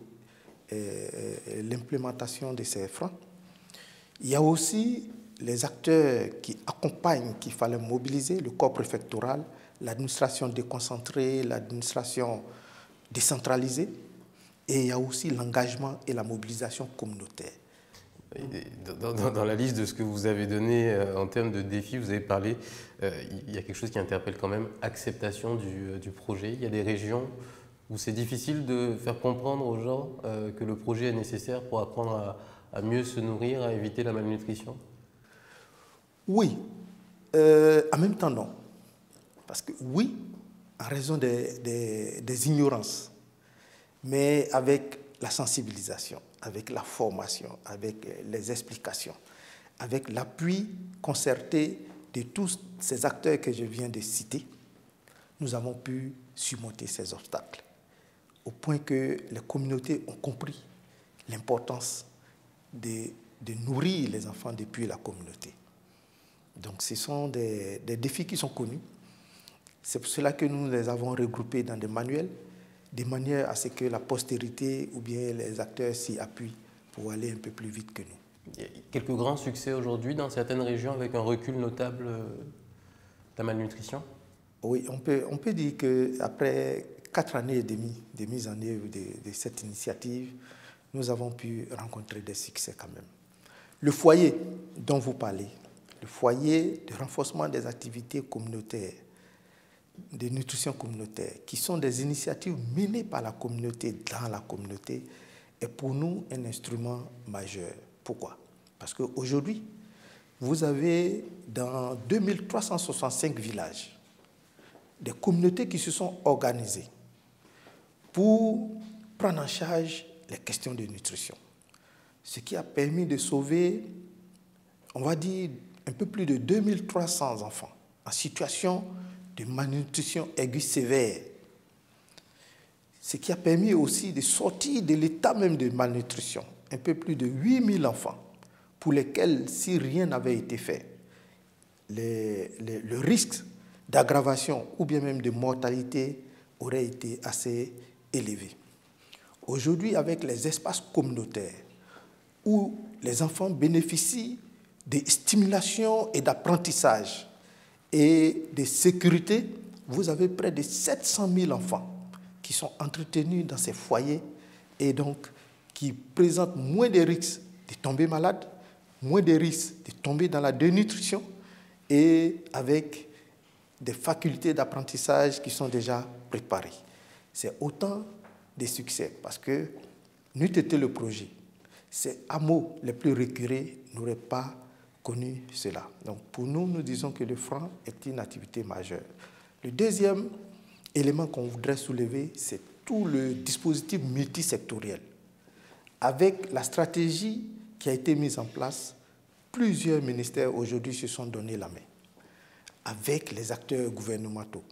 l'implémentation de ces francs. Il y a aussi les acteurs qui accompagnent, qu'il fallait mobiliser, le corps préfectoral, l'administration déconcentrée, l'administration décentralisée, et il y a aussi l'engagement et la mobilisation communautaire. Dans la liste de ce que vous avez donné en termes de défis, vous avez parlé, il y a quelque chose qui interpelle quand même, acceptation du projet. Il y a des régions où c'est difficile de faire comprendre aux gens que le projet est nécessaire pour apprendre à mieux se nourrir, à éviter la malnutrition. Oui, en même temps non. Parce que oui, en raison des ignorances, mais avec la sensibilisation, avec la formation, avec les explications, avec l'appui concerté de tous ces acteurs que je viens de citer, nous avons pu surmonter ces obstacles, au point que les communautés ont compris l'importance de nourrir les enfants depuis la communauté. Donc ce sont des défis qui sont connus. C'est pour cela que nous les avons regroupés dans des manuels, de manière à ce que la postérité ou bien les acteurs s'y appuient pour aller un peu plus vite que nous. Il y a quelques grands succès aujourd'hui dans certaines régions avec un recul notable de la malnutrition? Oui, on peut dire qu'après 4 années et demie de mise en œuvre de cette initiative, nous avons pu rencontrer des succès quand même. Le foyer dont vous parlez, le foyer de renforcement des activités communautaires, de nutrition communautaire, qui sont des initiatives menées par la communauté, dans la communauté, est pour nous un instrument majeur. Pourquoi? Parce qu'aujourd'hui, vous avez dans 2365 villages des communautés qui se sont organisées pour prendre en charge les questions de nutrition. Ce qui a permis de sauver, on va dire, un peu plus de 2300 enfants en situation de malnutrition aiguë sévère. Ce qui a permis aussi de sortir de l'état même de malnutrition un peu plus de 8000 enfants pour lesquels, si rien n'avait été fait, le risque d'aggravation ou bien même de mortalité aurait été assez élevé. Aujourd'hui, avec les espaces communautaires où les enfants bénéficient de stimulation et d'apprentissage et de sécurité, vous avez près de 700 000 enfants qui sont entretenus dans ces foyers et donc qui présentent moins de risques de tomber malades, moins de risques de tomber dans la dénutrition et avec des facultés d'apprentissage qui sont déjà préparées. C'est autant de succès parce que, n'eût été le projet, ces hameaux les plus reculés n'auraient pas connu cela. Donc pour nous, nous disons que le franc est une activité majeure. Le deuxième élément qu'on voudrait soulever, c'est tout le dispositif multisectoriel. Avec la stratégie qui a été mise en place, plusieurs ministères aujourd'hui se sont donné la main, avec les acteurs gouvernementaux,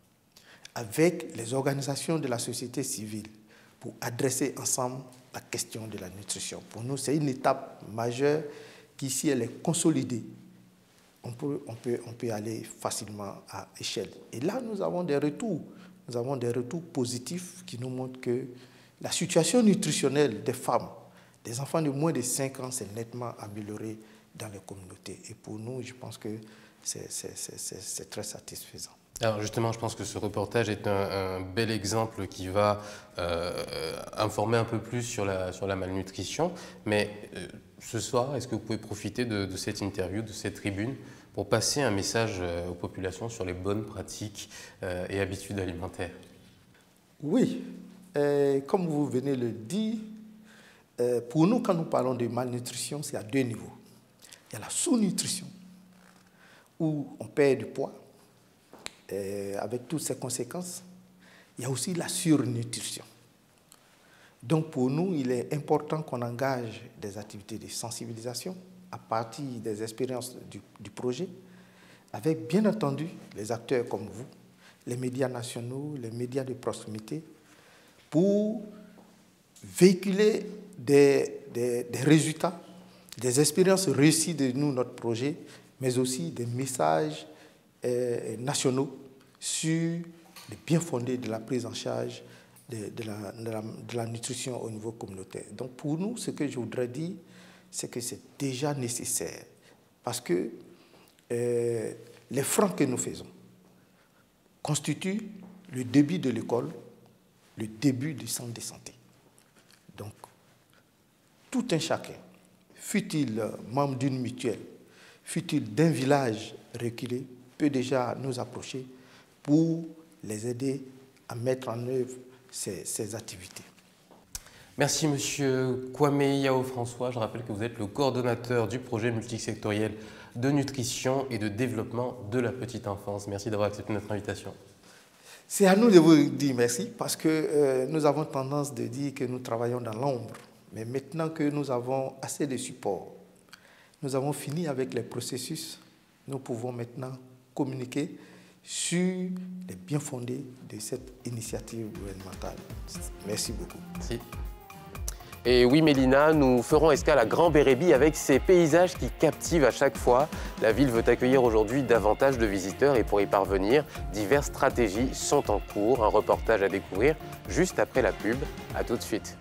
avec les organisations de la société civile, pour adresser ensemble la question de la nutrition. Pour nous, c'est une étape majeure qui, si elle est consolidée, on peut aller facilement à échelle. Et là, nous avons des retours. Nous avons des retours positifs qui nous montrent que la situation nutritionnelle des femmes, des enfants de moins de 5 ans, s'est nettement améliorée dans les communautés. Et pour nous, je pense que c'est très satisfaisant. Alors justement, je pense que ce reportage est un bel exemple qui va informer un peu plus sur la malnutrition. Mais ce soir, est-ce que vous pouvez profiter de cette interview, de cette tribune, pour passer un message aux populations sur les bonnes pratiques et habitudes alimentaires? Oui, comme vous venez de le dire, pour nous, quand nous parlons de malnutrition, c'est à 2 niveaux. Il y a la sous-nutrition, où on perd du poids, avec toutes ses conséquences. Il y a aussi la surnutrition. Donc pour nous, il est important qu'on engage des activités de sensibilisation à partir des expériences du projet, avec bien entendu les acteurs comme vous, les médias nationaux, les médias de proximité, pour véhiculer des résultats, des expériences réussies de nous, notre projet, mais aussi des messages nationaux sur le bien fondé de la prise en charge de la nutrition au niveau communautaire. Donc pour nous, ce que je voudrais dire, c'est que c'est déjà nécessaire parce que les francs que nous faisons constituent le début de l'école, le début du centre de santé. Donc, tout un chacun, fût-il membre d'une mutuelle, fût-il d'un village reculé, peut déjà nous approcher pour les aider à mettre en œuvre ces activités. Merci Monsieur Kwame Yao-François. Je rappelle que vous êtes le coordonnateur du projet multisectoriel de nutrition et de développement de la petite enfance. Merci d'avoir accepté notre invitation. C'est à nous de vous dire merci parce que nous avons tendance de dire que nous travaillons dans l'ombre. Mais maintenant que nous avons assez de support, nous avons fini avec les processus, nous pouvons maintenant communiquer sur les bien-fondés de cette initiative gouvernementale. Merci beaucoup. Merci. Et oui, Mélina, nous ferons escale à Grand Bérébi avec ces paysages qui captivent à chaque fois. La ville veut accueillir aujourd'hui davantage de visiteurs et pour y parvenir, diverses stratégies sont en cours. Un reportage à découvrir juste après la pub. À tout de suite.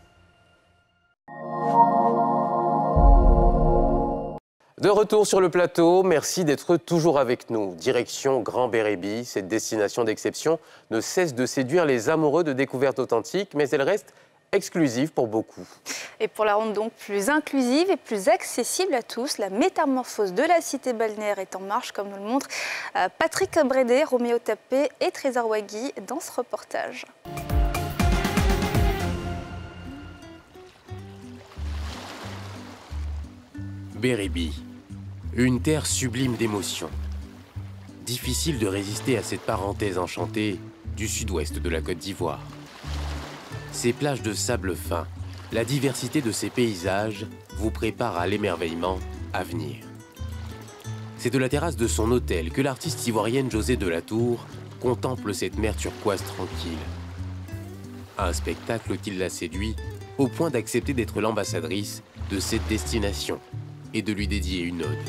De retour sur le plateau, merci d'être toujours avec nous. Direction Grand Bérébi, cette destination d'exception ne cesse de séduire les amoureux de découvertes authentiques, mais elle reste exclusive pour beaucoup. Et pour la rendre donc plus inclusive et plus accessible à tous, la métamorphose de la cité balnéaire est en marche, comme nous le montrent Patrick Brédé, Roméo Tapé et Trésor Wagui dans ce reportage. Bérébi, une terre sublime d'émotions. Difficile de résister à cette parenthèse enchantée du sud-ouest de la Côte d'Ivoire. Ces plages de sable fin, la diversité de ces paysages vous prépare à l'émerveillement à venir. C'est de la terrasse de son hôtel que l'artiste ivoirienne José Delatour contemple cette mer turquoise tranquille. Un spectacle qui l'a séduit au point d'accepter d'être l'ambassadrice de cette destination et de lui dédier une ode.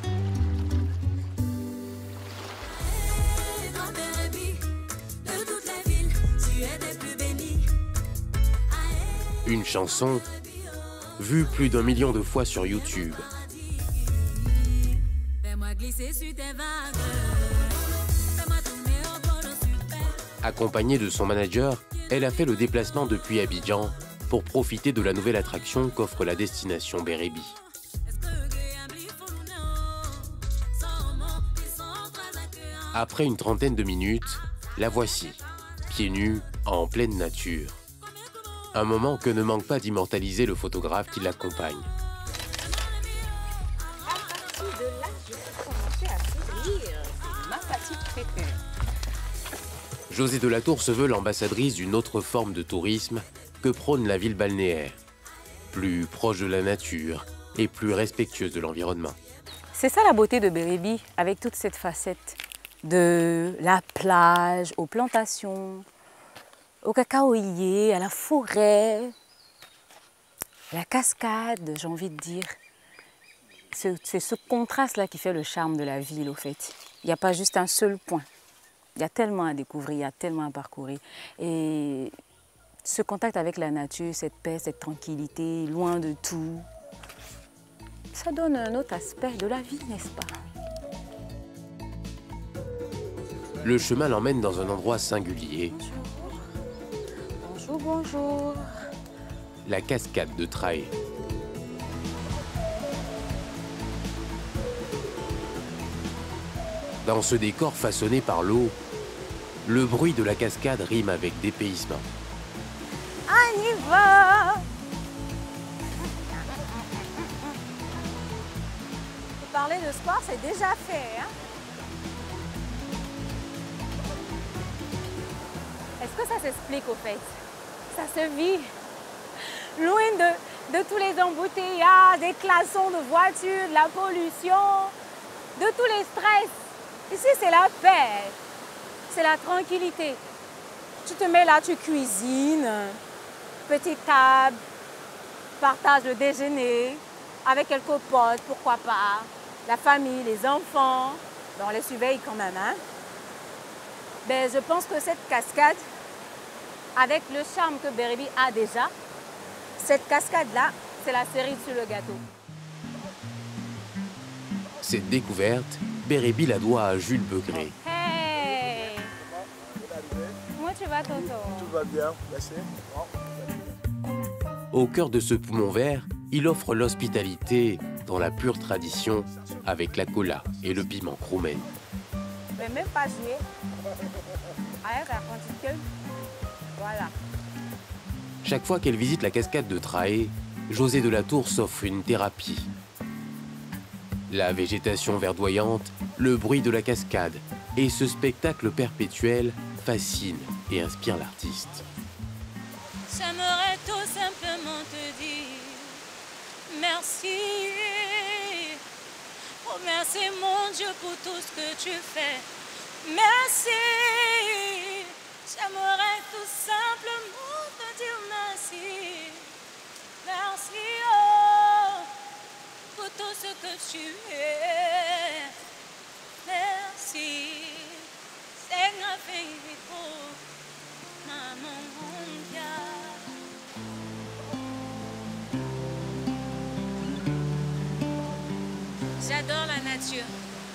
Une chanson vue plus d'1 million de fois sur YouTube. Accompagnée de son manager, elle a fait le déplacement depuis Abidjan pour profiter de la nouvelle attraction qu'offre la destination Bérébi. Après une trentaine de minutes, la voici, pieds nus, en pleine nature. Un moment que ne manque pas d'immortaliser le photographe qui l'accompagne. José Delatour se veut l'ambassadrice d'une autre forme de tourisme que prône la ville balnéaire, plus proche de la nature et plus respectueuse de l'environnement. C'est ça la beauté de Bérébi, avec toute cette facette de la plage aux plantations, au cacaoyer, à la forêt, la cascade, j'ai envie de dire. C'est ce contraste-là qui fait le charme de la ville, au fait. Il n'y a pas juste un seul point. Il y a tellement à découvrir, il y a tellement à parcourir. Et ce contact avec la nature, cette paix, cette tranquillité, loin de tout, ça donne un autre aspect de la vie, n'est-ce pas? Le chemin l'emmène dans un endroit singulier. Bonjour, bonjour. La cascade de Traé. Dans ce décor façonné par l'eau, le bruit de la cascade rime avec dépaysement. On y va! Parler de sport, c'est déjà fait, hein? Est-ce que ça s'explique au fait? Ça se vit. Loin de tous les embouteillages, des klaxons de voitures, de la pollution, de tous les stress. Ici, c'est la paix, c'est la tranquillité. Tu te mets là, tu cuisines, petite table, partage le déjeuner avec quelques potes, pourquoi pas, la famille, les enfants, ben on les surveille quand même. Hein? Ben, je pense que cette cascade, avec le charme que Bérébi a déjà, cette cascade-là, c'est la cerise sur le gâteau. Cette découverte, Bérébi la doit à Jules Begré. Hey! Comment tu vas, Toto? Tout va bien, merci. Au cœur de ce poumon vert, il offre l'hospitalité dans la pure tradition avec la cola et le piment Kroumen. Je ne vais même pas jouer avec la quantité. Voilà. Chaque fois qu'elle visite la cascade de Traé, José de la Tour s'offre une thérapie. La végétation verdoyante, le bruit de la cascade et ce spectacle perpétuel fascinent et inspirent l'artiste. J'aimerais tout simplement te dire merci. Oh merci mon Dieu pour tout ce que tu fais. Merci. J'aimerais tout simplement te dire merci. Merci oh, pour tout ce que tu es. Merci. C'est grave pour maman mondiale. J'adore la nature.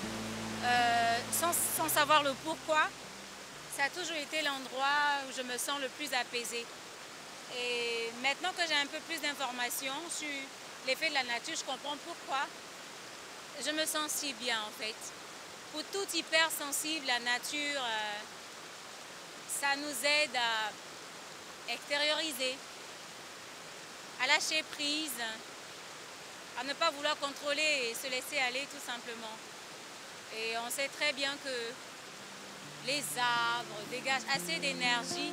Sans savoir le pourquoi, ça a toujours été l'endroit où je me sens le plus apaisée. Et maintenant que j'ai un peu plus d'informations sur l'effet de la nature, je comprends pourquoi je me sens si bien en fait. Pour tout hypersensible, la nature, ça nous aide à extérioriser, à lâcher prise, à ne pas vouloir contrôler et se laisser aller tout simplement. Et on sait très bien que les arbres dégagent assez d'énergie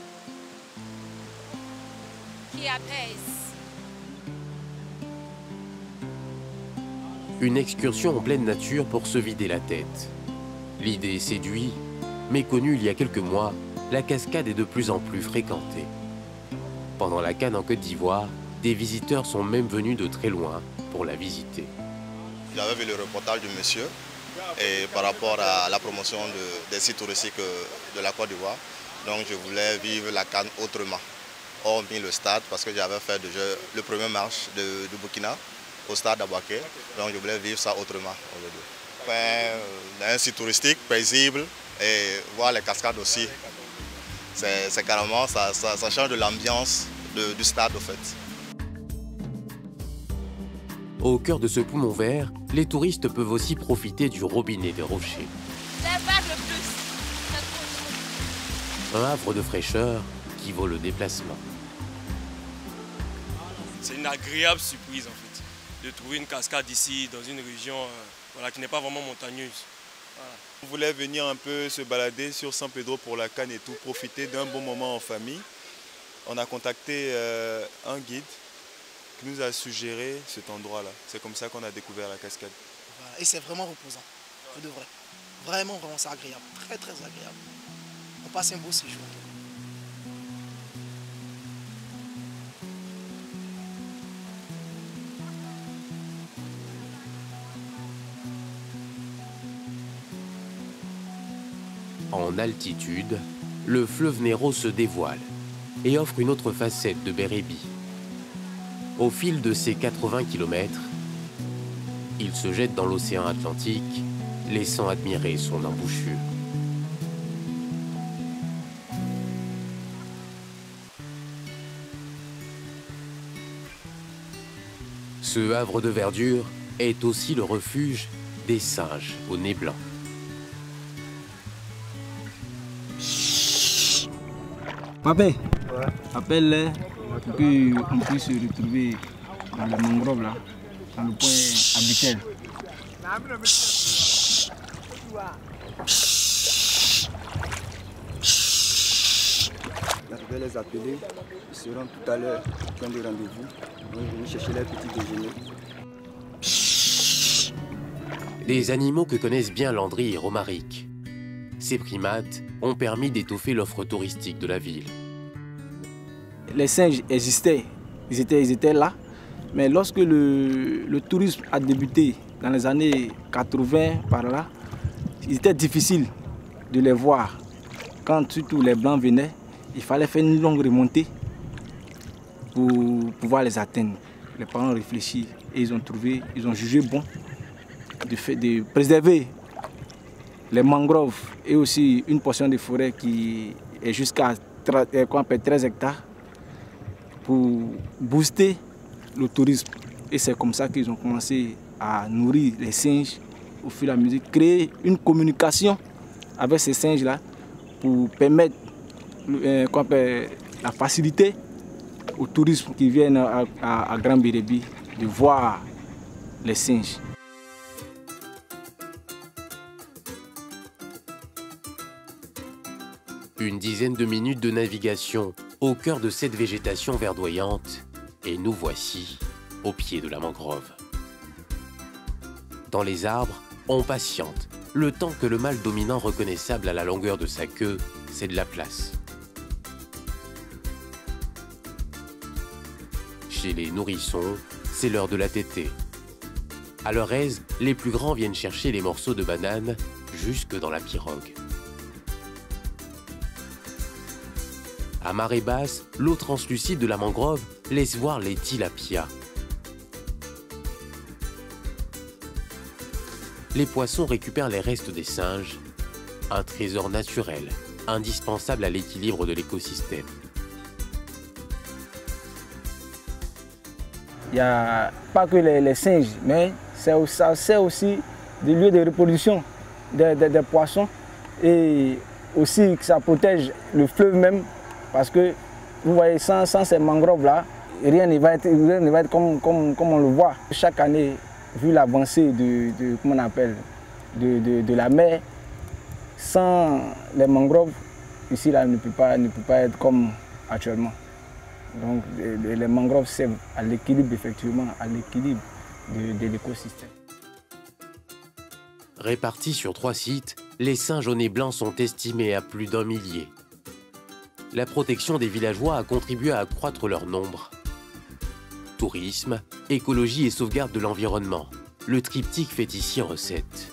qui apaise. Une excursion en pleine nature pour se vider la tête. L'idée séduit, mais connue il y a quelques mois, la cascade est de plus en plus fréquentée. Pendant la Cannes en Côte d'Ivoire, des visiteurs sont même venus de très loin pour la visiter. J'avais vu le reportage du monsieur et par rapport à la promotion des sites touristiques de la Côte d'Ivoire. Donc je voulais vivre la Cannes autrement, hormis le stade, parce que j'avais fait déjà le premier match du Burkina au stade d'Abouaké. Donc je voulais vivre ça autrement aujourd'hui. Un site touristique paisible et voir les cascades aussi. C'est carrément, ça change de l'ambiance du stade au fait. Au cœur de ce poumon vert, les touristes peuvent aussi profiter du robinet des rochers. Un havre de fraîcheur qui vaut le déplacement. C'est une agréable surprise en fait, de trouver une cascade ici dans une région voilà, qui n'est pas vraiment montagneuse. Voilà. On voulait venir un peu se balader sur San Pedro pour la Cannes et tout, profiter d'un bon moment en famille. On a contacté un guide qui nous a suggéré cet endroit-là. C'est comme ça qu'on a découvert la cascade. Voilà. Et c'est vraiment reposant, de vrai. Vraiment, vraiment, c'est agréable, très très agréable. On passe un beau séjour. En altitude, le fleuve Néro se dévoile et offre une autre facette de Bérébi. Au fil de ses 80 km, il se jette dans l'océan Atlantique, laissant admirer son embouchure. Ce havre de verdure est aussi le refuge des singes au nez blanc. Papa, appelle-les pour qu'on puisse se retrouver dans le mangrove là, dans le point habituel. Je vais les appeler, ils seront tout à l'heure au point de rendez-vous. Ils vont venir chercher leur petit déjeuner. Des animaux que connaissent bien Landry et Romaric. Ces primates ont permis d'étoffer l'offre touristique de la ville. Les singes existaient, ils étaient là, mais lorsque le tourisme a débuté dans les années 80 par là, il était difficile de les voir. Quand surtout les blancs venaient, il fallait faire une longue remontée pour pouvoir les atteindre. Les parents ont réfléchi et ils ont jugé bon de préserver les mangroves et aussi une portion de forêt qui est jusqu'à 13 hectares pour booster le tourisme. Et c'est comme ça qu'ils ont commencé à nourrir les singes au fur et à mesure, créer une communication avec ces singes-là pour permettre la facilité aux touristes qui viennent à Grand Bérébi de voir les singes. Une dizaine de minutes de navigation au cœur de cette végétation verdoyante et nous voici au pied de la mangrove. Dans les arbres, on patiente, le temps que le mâle dominant reconnaissable à la longueur de sa queue cède la place. Chez les nourrissons, c'est l'heure de la tétée. À leur aise, les plus grands viennent chercher les morceaux de banane jusque dans la pirogue. À marée basse, l'eau translucide de la mangrove laisse voir les tilapias. Les poissons récupèrent les restes des singes, un trésor naturel, indispensable à l'équilibre de l'écosystème. Il n'y a pas que les singes, mais ça sert aussi des lieux de reproduction des poissons et aussi que ça protège le fleuve même parce que vous voyez, sans ces mangroves-là, rien ne va être comme on le voit. Chaque année, vu l'avancée de la mer, sans les mangroves, ici là, ne peut pas être comme actuellement. Donc les mangroves servent à l'équilibre, effectivement, à l'équilibre de l'écosystème. Répartis sur 3 sites, les singes au nez blanc sont estimés à plus d'1 millier. La protection des villageois a contribué à accroître leur nombre. Tourisme, écologie et sauvegarde de l'environnement. Le triptyque fait ici recette.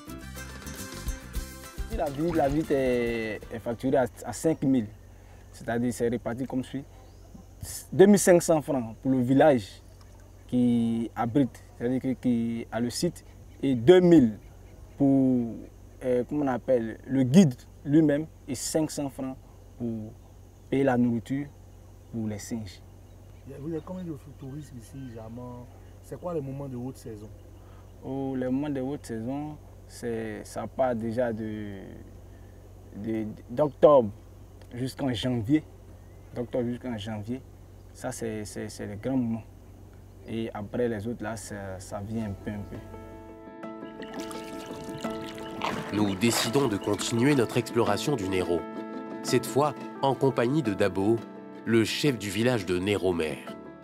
La vite est facturée à 5 000, c'est-à-dire c'est réparti comme suit. 2 500 francs pour le village qui abrite, c'est-à-dire qui a le site, et 2 000 pour le guide lui-même et 500 francs pour payer la nourriture pour les singes. Vous avez combien de touristes ici? C'est quoi le moment de haute saison? Le moment de haute saison, ça part déjà d'octobre jusqu'en janvier. D'octobre jusqu'en janvier. Ça, c'est le grand moment. Et après, les autres, là, ça vient un peu. Nous décidons de continuer notre exploration du Néro. Cette fois, en compagnie de Dabo, le chef du village de Néro-Mer.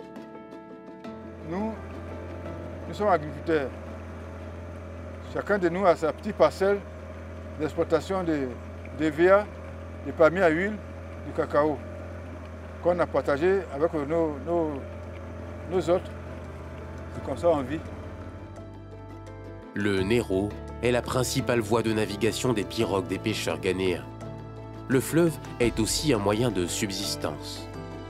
Nous sommes agriculteurs. Chacun de nous a sa petite parcelle d'exploitation de VA, de palmiers à huile, du cacao, qu'on a partagé avec nos autres. C'est comme ça on vit. Le Néro est la principale voie de navigation des pirogues des pêcheurs ghanéens. Le fleuve est aussi un moyen de subsistance.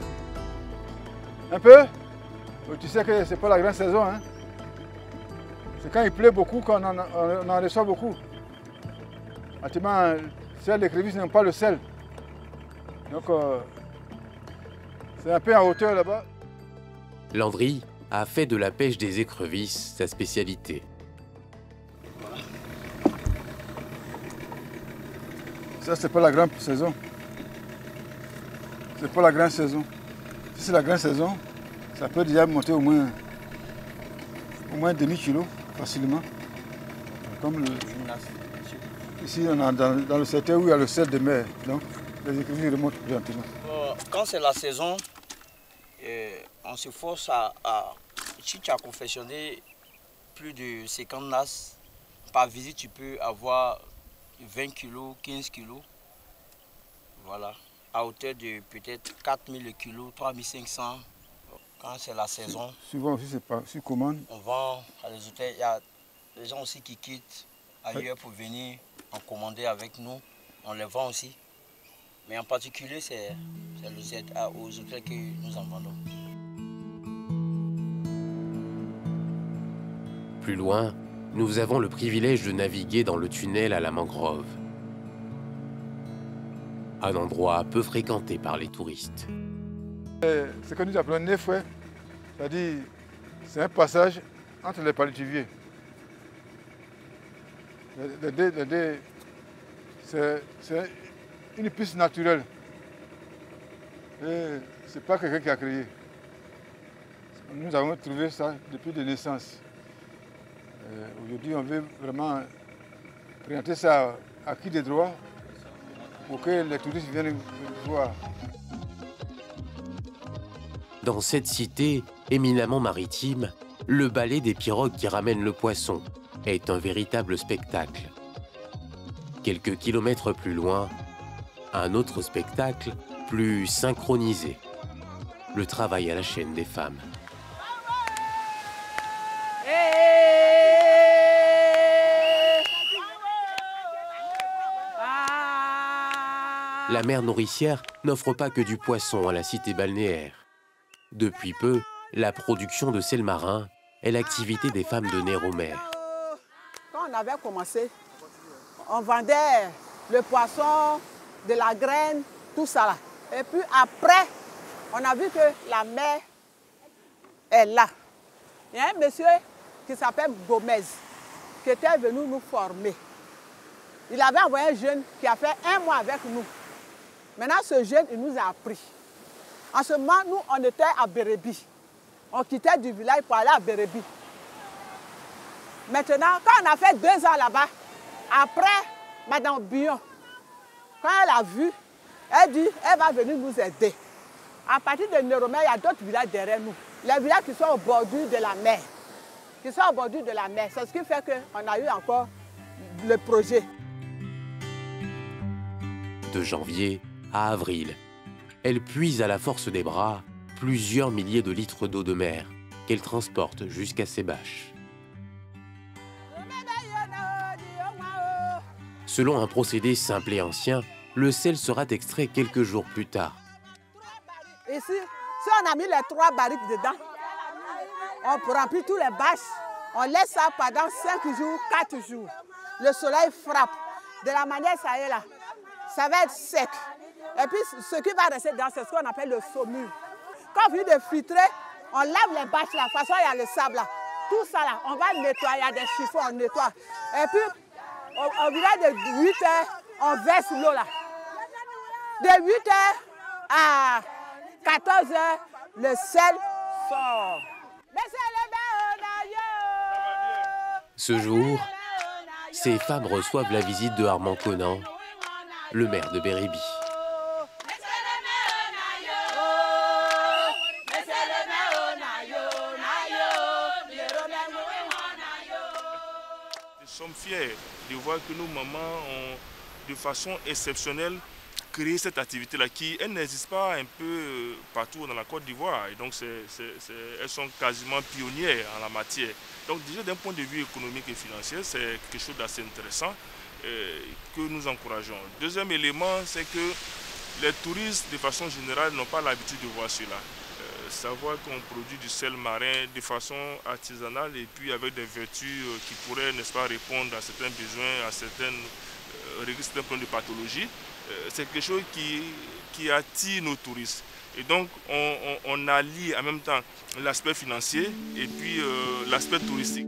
Un peu? Tu sais que ce n'est pas la grande saison. Hein? C'est quand il pleut beaucoup qu'on en reçoit beaucoup. Actuellement, les crevisses n'aiment pas le sel. Donc, c'est un peu en hauteur là-bas. Landry a fait de la pêche des écrevisses sa spécialité. Ça, c'est pas la grande saison. C'est pas la grande saison. Si c'est la grande saison, ça peut déjà monter au moins demi-kilo facilement. Comme ici, on est dans le secteur où il y a le sel de mer. Donc, les écrevisses remontent gentiment. Quand c'est la saison, on se force si tu as confectionné plus de 50 nasses, par visite, tu peux avoir 20 kg, 15 kg. Voilà, à hauteur de peut-être 4000 le kilo, 3500 quand c'est la saison. Souvent aussi, c'est pas sur commande. On vend à les hôtels. Il y a des gens aussi qui quittent ailleurs pour venir en commander avec nous. On les vend aussi. Mais en particulier, c'est aux hôtels que nous en vendons. Plus loin, nous avons le privilège de naviguer dans le tunnel à la mangrove. Un endroit peu fréquenté par les touristes. Ce que nous appelons Nefoué, c'est-à-dire c'est un passage entre les palétuviers. C'est une piste naturelle. Ce n'est pas quelqu'un qui a créé. Nous avons trouvé ça depuis de naissance. Aujourd'hui, on veut vraiment présenter ça à qui des droits pour que les touristes viennent voir. Dans cette cité éminemment maritime, le ballet des pirogues qui ramènent le poisson est un véritable spectacle. Quelques kilomètres plus loin, un autre spectacle plus synchronisé. Le travail à la chaîne des femmes. La mer nourricière n'offre pas que du poisson à la cité balnéaire. Depuis peu, la production de sel marin est l'activité des femmes de Néromer. Quand on avait commencé, on vendait le poisson, de la graine, tout ça là. Et puis après, on a vu que la mer est là. Il y a un monsieur qui s'appelle Gomez, qui était venu nous former. Il avait envoyé un jeune qui a fait 1 mois avec nous. Maintenant, ce jeune, il nous a appris. En ce moment, nous, on était à Bérébi. On quittait du village pour aller à Bérébi. Maintenant, quand on a fait 2 ans là-bas, après, Madame Bion, quand elle a vu, elle dit, elle va venir nous aider. À partir de Néromer, il y a d'autres villages derrière nous. Les villages qui sont au bordure de la mer. C'est ce qui fait qu'on a eu encore le projet. De janvier à avril, elle puise à la force des bras plusieurs milliers de litres d'eau de mer qu'elle transporte jusqu'à ses bâches. Selon un procédé simple et ancien, le sel sera extrait quelques jours plus tard. Ici, si on a mis les 3 barriques dedans, on remplit tous les bâches, on laisse ça pendant 5 jours, 4 jours. Le soleil frappe. De la manière ça est là, ça va être sec. Et puis ce qui va rester dedans, c'est ce qu'on appelle le saumure. Quand on finit de filtrer, on lave les bâches là. De toute façon, il y a le sable là. Tout ça là, on va nettoyer, il y a des chiffons, on nettoie. Et puis, au village de 8 heures, on verse l'eau là. De 8 heures à 14 heures, le sel sort. Ce jour, ces femmes reçoivent la visite de Armand Conan, le maire de Bérébi. Nous sommes fiers de voir que nos mamans ont, de façon exceptionnelle, créé cette activité-là qui, elle n'existe pas un peu partout dans la Côte d'Ivoire. Et donc, elles sont quasiment pionnières en la matière. Donc, déjà, d'un point de vue économique et financier, c'est quelque chose d'assez intéressant que nous encourageons. Deuxième élément, c'est que les touristes, de façon générale, n'ont pas l'habitude de voir cela. Savoir qu'on produit du sel marin de façon artisanale et puis avec des vertus qui pourraient, n'est-ce pas, répondre à certains besoins, à régler certains problèmes de pathologie, c'est quelque chose qui attire nos touristes. Et donc, on allie en même temps l'aspect financier et puis l'aspect touristique.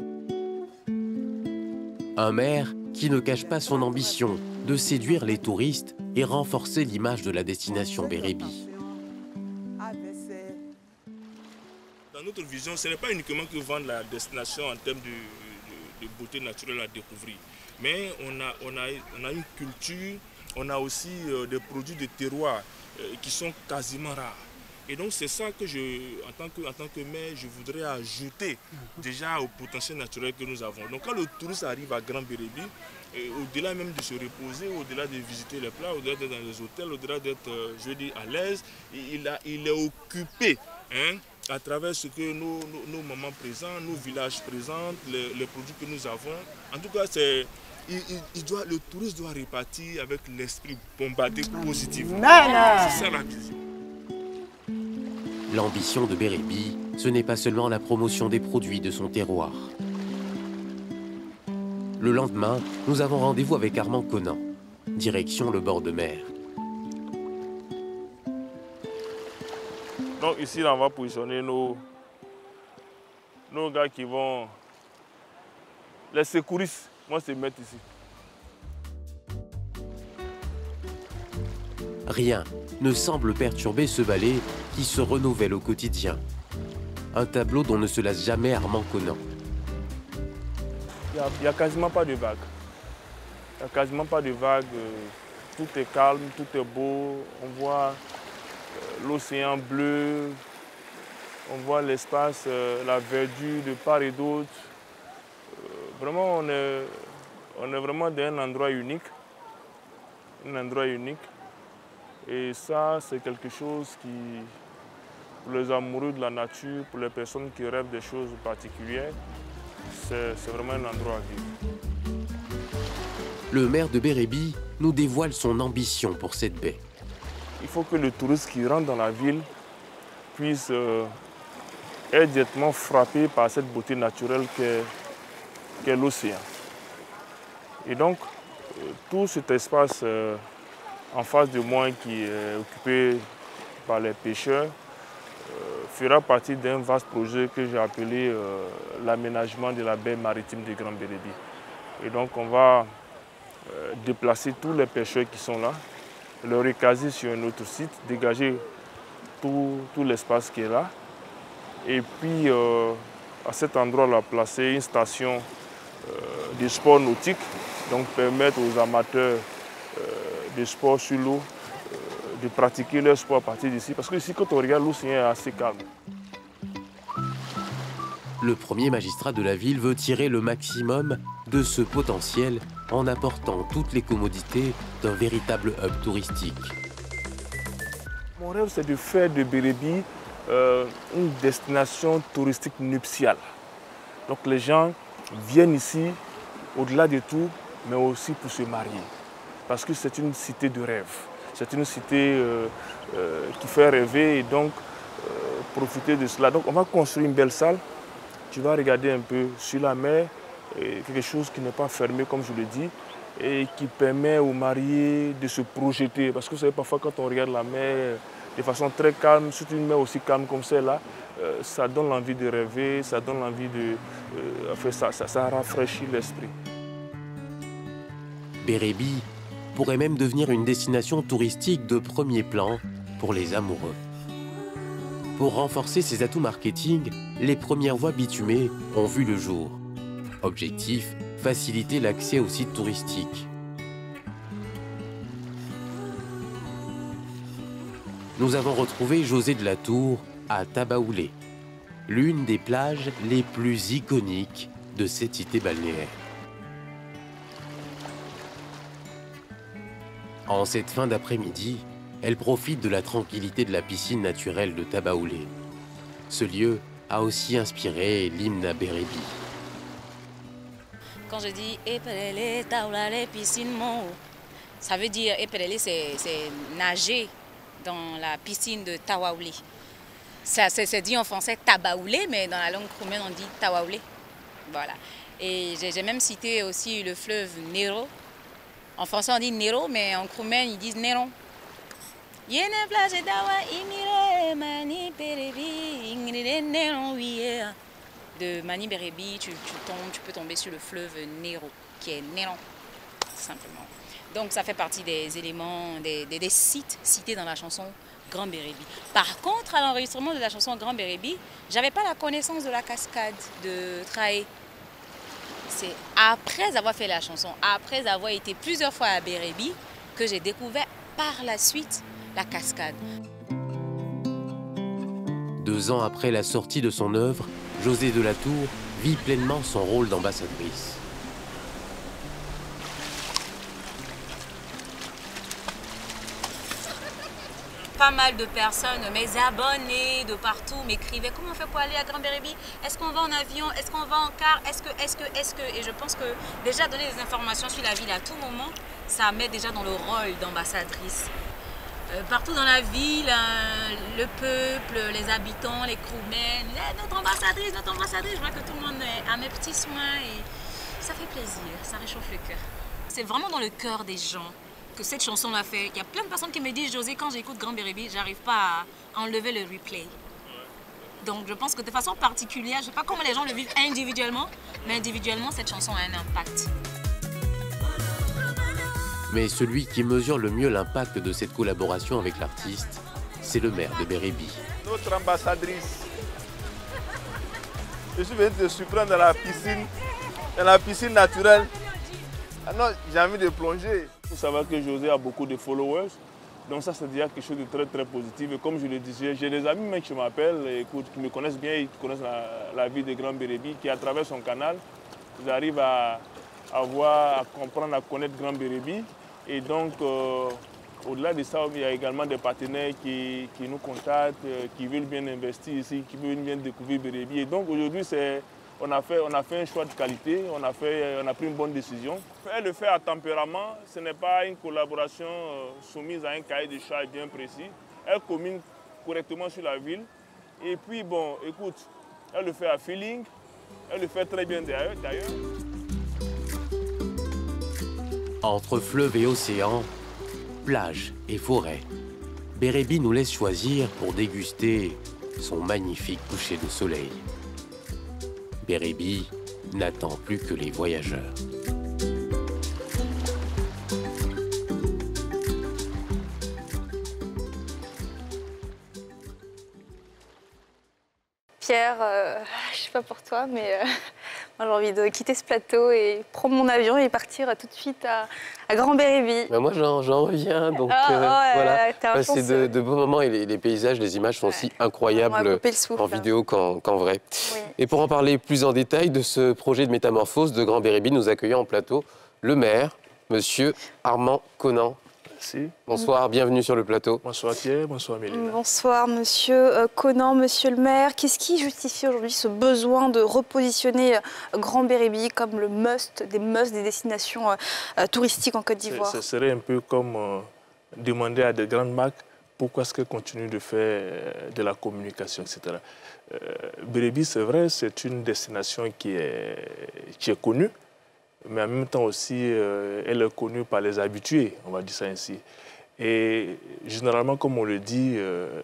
Un maire qui ne cache pas son ambition de séduire les touristes et renforcer l'image de la destination Bérébi. Dans notre vision, ce n'est pas uniquement que vendre la destination en termes de beauté naturelle à découvrir, mais on a une culture, on a aussi des produits de terroir qui sont quasiment rares. Et donc c'est ça que en tant que maire, je voudrais ajouter déjà au potentiel naturel que nous avons. Donc quand le touriste arrive à Grand Bérébi, au-delà même de se reposer, au-delà de visiter les plats, au-delà d'être dans les hôtels, au-delà d'être, je veux dire, à l'aise, il est occupé à travers ce que nos mamans présentent, nos villages présentent, les produits que nous avons. En tout cas, le touriste doit repartir avec l'esprit bombardé positivement. C'est ça la vision. L'ambition de Bérébi, ce n'est pas seulement la promotion des produits de son terroir. Le lendemain, nous avons rendez-vous avec Armand Conan, direction le bord de mer. Donc ici, là, on va positionner nos gars qui vont... Les secouristes vont se mettre ici. Rien ne semble perturber ce balai qui se renouvelle au quotidien. Un tableau dont ne se lasse jamais Armand Conan. Il n'y a quasiment pas de vagues. Il n'y a quasiment pas de vagues. Tout est calme, tout est beau. On voit l'océan bleu. On voit l'espace, la verdure de part et d'autre. Vraiment, on est vraiment dans un endroit unique. Un endroit unique. Et ça, c'est quelque chose qui, pour les amoureux de la nature, pour les personnes qui rêvent des choses particulières, c'est vraiment un endroit à vivre. Le maire de Bérébi nous dévoile son ambition pour cette baie. Il faut que le touriste qui rentre dans la ville puisse être directement frappé par cette beauté naturelle qu'est l'océan. Et donc, tout cet espace en face de moi qui est occupé par les pêcheurs fera partie d'un vaste projet que j'ai appelé l'aménagement de la baie maritime de Grand Bérébi. Et donc on va déplacer tous les pêcheurs qui sont là, les recaser sur un autre site, dégager tout l'espace qui est là. Et puis à cet endroit-là, placer une station de sport nautique, donc permettre aux amateurs de sport sur l'eau de pratiquer leur sport à partir d'ici. Parce que ici, quand on regarde, l'océan est assez calme. Le premier magistrat de la ville veut tirer le maximum de ce potentiel en apportant toutes les commodités d'un véritable hub touristique. Mon rêve, c'est de faire de Bérébi une destination touristique nuptiale. Donc les gens viennent ici, au-delà de tout, mais aussi pour se marier. Parce que c'est une cité de rêve. C'est une cité qui fait rêver et donc profiter de cela. Donc on va construire une belle salle. Tu vas regarder un peu sur la mer, quelque chose qui n'est pas fermé comme je le dis et qui permet aux mariés de se projeter. Parce que vous savez, parfois quand on regarde la mer de façon très calme, surtout une mer aussi calme comme celle-là, ça donne l'envie de rêver, ça donne l'envie de... ça rafraîchit l'esprit. Bérébi pourrait même devenir une destination touristique de premier plan pour les amoureux. Pour renforcer ses atouts marketing, les premières voies bitumées ont vu le jour. Objectif, faciliter l'accès aux sites touristiques. Nous avons retrouvé José de la Tour à Tabaoulé, l'une des plages les plus iconiques de cette cité balnéaire. En cette fin d'après-midi, elle profite de la tranquillité de la piscine naturelle de Tabaoulé. Ce lieu a aussi inspiré l'hymne à Bérébi. Quand je dis Epelele, Taoulale, piscine, ça veut dire Epelele, c'est nager dans la piscine de Tawaoulé. C'est dit en français Tabaoulé, mais dans la langue kroumaine on dit Tawaoulé. Voilà. Et j'ai même cité aussi le fleuve Nero. En français on dit Nero, mais en kroumaine ils disent Néron. De Mani Bérébi, tu peux tomber sur le fleuve Nero, qui est Néron, simplement. Donc ça fait partie des éléments, des sites cités dans la chanson Grand Bérébi. Par contre, à l'enregistrement de la chanson Grand Bérébi, j'avais pas la connaissance de la cascade de Traé. C'est après avoir fait la chanson, après avoir été plusieurs fois à Bérébi, que j'ai découvert par la suite la cascade. 2 ans après la sortie de son œuvre, José de la Tour vit pleinement son rôle d'ambassadrice. pas mal de personnes, mes abonnés de partout m'écrivaient comment on fait pour aller à Grand Bérébi? Est-ce qu'on va en avion? Est-ce qu'on va en car? Est-ce que... Et je pense que déjà donner des informations sur la ville à tout moment, ça met déjà dans le rôle d'ambassadrice. Partout dans la ville, le peuple, les habitants, les crewmen, notre ambassadrice, je vois que tout le monde a mes petits soins et ça fait plaisir, ça réchauffe le cœur. C'est vraiment dans le cœur des gens que cette chanson l'a fait. Il y a plein de personnes qui me disent, José, quand j'écoute Grand Bérébi, j'arrive pas à enlever le replay. Donc je pense que de façon particulière, je ne sais pas comment les gens le vivent individuellement, mais individuellement, cette chanson a un impact. Mais celui qui mesure le mieux l'impact de cette collaboration avec l'artiste, c'est le maire de Bérébi. Notre ambassadrice. Je suis venu te surprendre dans la piscine naturelle. Ah non, j'ai envie de plonger. Vous savez que José a beaucoup de followers, donc ça c'est déjà quelque chose de très très positif. Et comme je le disais, j'ai des amis même qui m'appellent, qui me connaissent bien, qui connaissent la vie de Grand Bérébi, qui à travers son canal, ils arrivent à voir, à comprendre, à connaître Grand Bérébi. Et donc, au-delà de ça, il y a également des partenaires qui nous contactent, qui veulent bien investir ici, qui veulent bien découvrir Bérébi. Et donc aujourd'hui, on a fait un choix de qualité, on a pris une bonne décision. Elle le fait à tempérament, ce n'est pas une collaboration soumise à un cahier de charges bien précis. Elle communique correctement sur la ville. Et puis bon, écoute, elle le fait à feeling, elle le fait très bien d'ailleurs. Entre fleuve et océan, plage et forêt, Bérébi nous laisse choisir pour déguster son magnifique coucher de soleil. Bérébi n'attend plus que les voyageurs. Pierre, je sais pas pour toi, mais moi j'ai envie de quitter ce plateau et prendre mon avion et partir tout de suite à Grand Bérébi. Ben moi j'en reviens, donc voilà. C'est de beaux moments et les paysages, les images sont aussi incroyables en vidéo qu'en vrai. Oui. Et pour en parler plus en détail de ce projet de métamorphose de Grand Bérébi, nous accueillons en plateau le maire, monsieur Armand Conan. Merci. Bonsoir, bienvenue sur le plateau. Bonsoir Pierre, bonsoir Mélina. Bonsoir monsieur Conan, monsieur le maire. Qu'est-ce qui justifie aujourd'hui ce besoin de repositionner Grand Bérébi comme le must des destinations touristiques en Côte d'Ivoire? Ce serait un peu comme demander à des grandes marques pourquoi est-ce qu'elles continuent de faire de la communication, etc. Bérébi, c'est vrai, c'est une destination qui est connue. Mais en même temps aussi, elle est connue par les habitués, on va dire ça ainsi. Et généralement, comme on le dit,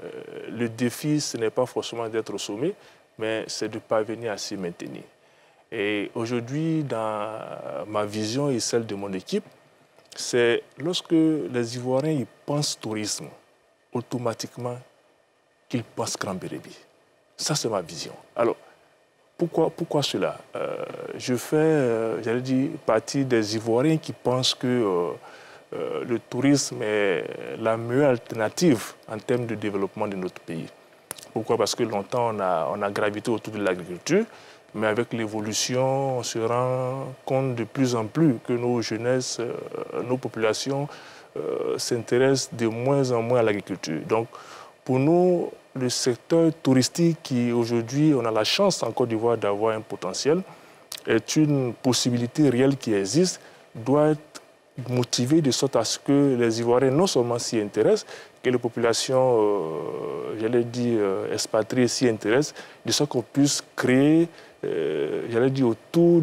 le défi, ce n'est pas forcément d'être au sommet, mais c'est de parvenir à s'y maintenir. Et aujourd'hui, dans ma vision et celle de mon équipe, c'est lorsque les Ivoiriens ils pensent tourisme, automatiquement, qu'ils pensent Grand Bérébi. Ça, c'est ma vision. Alors, pourquoi cela? Je fais, j'allais dire, partie des Ivoiriens qui pensent que le tourisme est la meilleure alternative en termes de développement de notre pays. Pourquoi? Parce que longtemps, on a gravité autour de l'agriculture, mais avec l'évolution, on se rend compte de plus en plus que nos jeunesses, nos populations s'intéressent de moins en moins à l'agriculture. Donc, pour nous, le secteur touristique qui, aujourd'hui, on a la chance en Côte d'Ivoire d'avoir un potentiel, est une possibilité réelle qui existe, doit être motivée de sorte à ce que les Ivoiriens non seulement s'y intéressent, que les populations, j'allais dire, expatriées s'y intéressent, de sorte qu'on puisse créer, j'allais dire, autour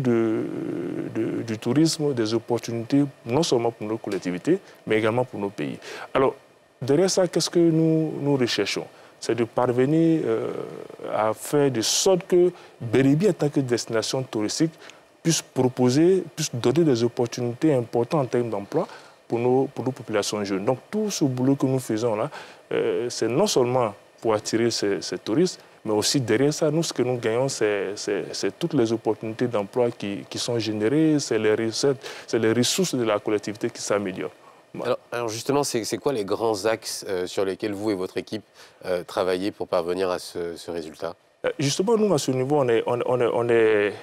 du tourisme des opportunités, non seulement pour nos collectivités, mais également pour nos pays. Alors, derrière ça, qu'est-ce que nous recherchons? C'est de parvenir à faire de sorte que Bérébi, en tant que destination touristique, puisse proposer, puisse donner des opportunités importantes en termes d'emploi pour nos populations jeunes. Donc tout ce boulot que nous faisons là, c'est non seulement pour attirer ces touristes, mais aussi derrière ça, nous, ce que nous gagnons, c'est toutes les opportunités d'emploi qui sont générées, c'est les recettes, c'est les ressources de la collectivité qui s'améliorent. Alors justement, c'est quoi les grands axes sur lesquels vous et votre équipe travaillez pour parvenir à ce résultat? Justement, nous, à ce niveau,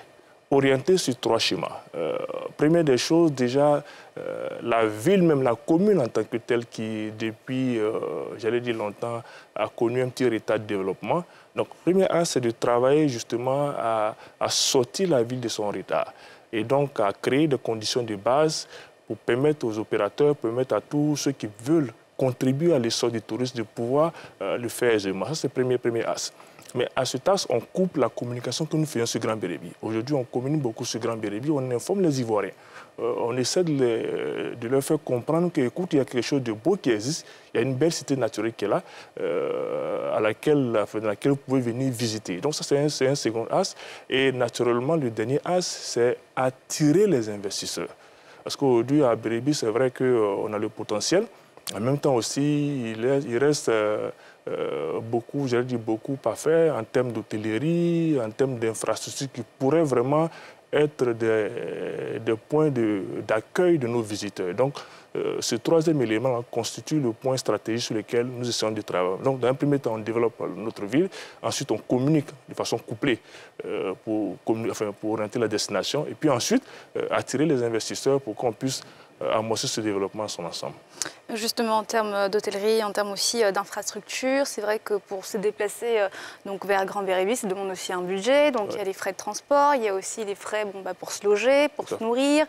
orienté sur 3 schémas. Première des choses, déjà, la ville, même la commune en tant que telle, qui depuis, j'allais dire longtemps, a connu un petit retard de développement. Donc, premier axe, c'est de travailler justement à sortir la ville de son retard et donc à créer des conditions de base pour permettre aux opérateurs, permettre à tous ceux qui veulent contribuer à l'essor du tourisme de pouvoir le faire aisément. Ça, c'est le premier axe. Mais à ce axe, on coupe la communication que nous faisons sur Grand Bérébi. Aujourd'hui, on communique beaucoup sur Grand Bérébi, on informe les Ivoiriens. On essaie de leur faire comprendre qu'écoute, il y a quelque chose de beau qui existe, il y a une belle cité naturelle qui est là, dans laquelle vous pouvez venir visiter. Donc ça, c'est un second axe. Et naturellement, le dernier axe, c'est attirer les investisseurs. Parce qu'aujourd'hui, à Bérébi, c'est vrai qu'on a le potentiel. En même temps aussi, il reste beaucoup, j'allais dire beaucoup à faire en termes d'hôtellerie, en termes d'infrastructures qui pourraient vraiment être des points d'accueil de nos visiteurs. Donc, ce troisième élément constitue le point stratégique sur lequel nous essayons de travailler. Donc, dans un premier temps, on développe notre ville. Ensuite, on communique de façon couplée pour orienter la destination. Et puis ensuite, attirer les investisseurs pour qu'on puisse amorcer ce développement en son ensemble. Justement, en termes d'hôtellerie, en termes aussi d'infrastructures, c'est vrai que pour se déplacer donc vers Grand Bérébi, ça demande aussi un budget. Donc il y a les frais de transport, il y a aussi les frais pour se loger, pour se nourrir.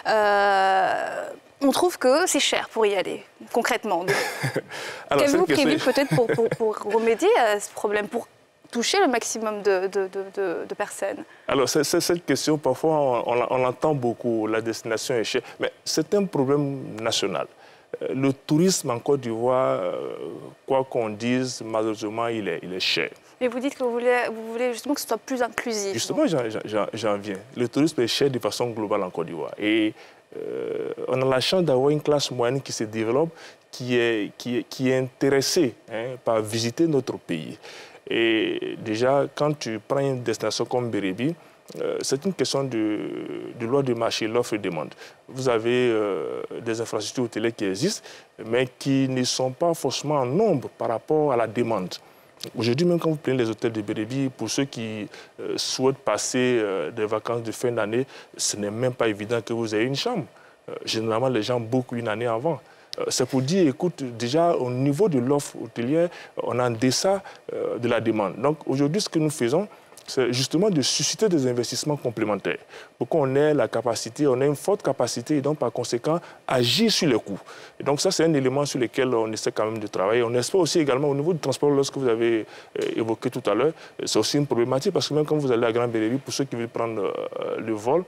On trouve que c'est cher pour y aller, concrètement. Qu'avez-vous prévu peut-être pour remédier à ce problème, pour toucher le maximum de personnes? Alors, cette question, parfois, on l'entend beaucoup, la destination est chère, mais c'est un problème national. Le tourisme en Côte d'Ivoire, quoi qu'on dise, malheureusement, il est cher. Mais vous dites que vous voulez justement que ce soit plus inclusif. Justement, j'en viens. Le tourisme est cher de façon globale en Côte d'Ivoire. Et on a la chance d'avoir une classe moyenne qui se développe, qui est intéressée par visiter notre pays. Et déjà, quand tu prends une destination comme Bérébi, c'est une question de loi de marché, l'offre et demande. Vous avez des infrastructures hôtelières qui existent, mais qui ne sont pas forcément en nombre par rapport à la demande. Aujourd'hui, même quand vous prenez les hôtels de Bérébi, pour ceux qui souhaitent passer des vacances de fin d'année, ce n'est même pas évident que vous ayez une chambre. Généralement, les gens bookent une année avant. C'est pour dire, écoute, déjà au niveau de l'offre hôtelière, on a en deçà de la demande. Donc aujourd'hui, ce que nous faisons, c'est justement de susciter des investissements complémentaires pour qu'on ait la capacité, on ait une forte capacité et donc par conséquent agir sur les coûts. Et donc ça, c'est un élément sur lequel on essaie quand même de travailler. On espère aussi également au niveau du transport, lorsque vous avez évoqué tout à l'heure, c'est aussi une problématique parce que même quand vous allez à Grand Bérébi, pour ceux qui veulent prendre le vol,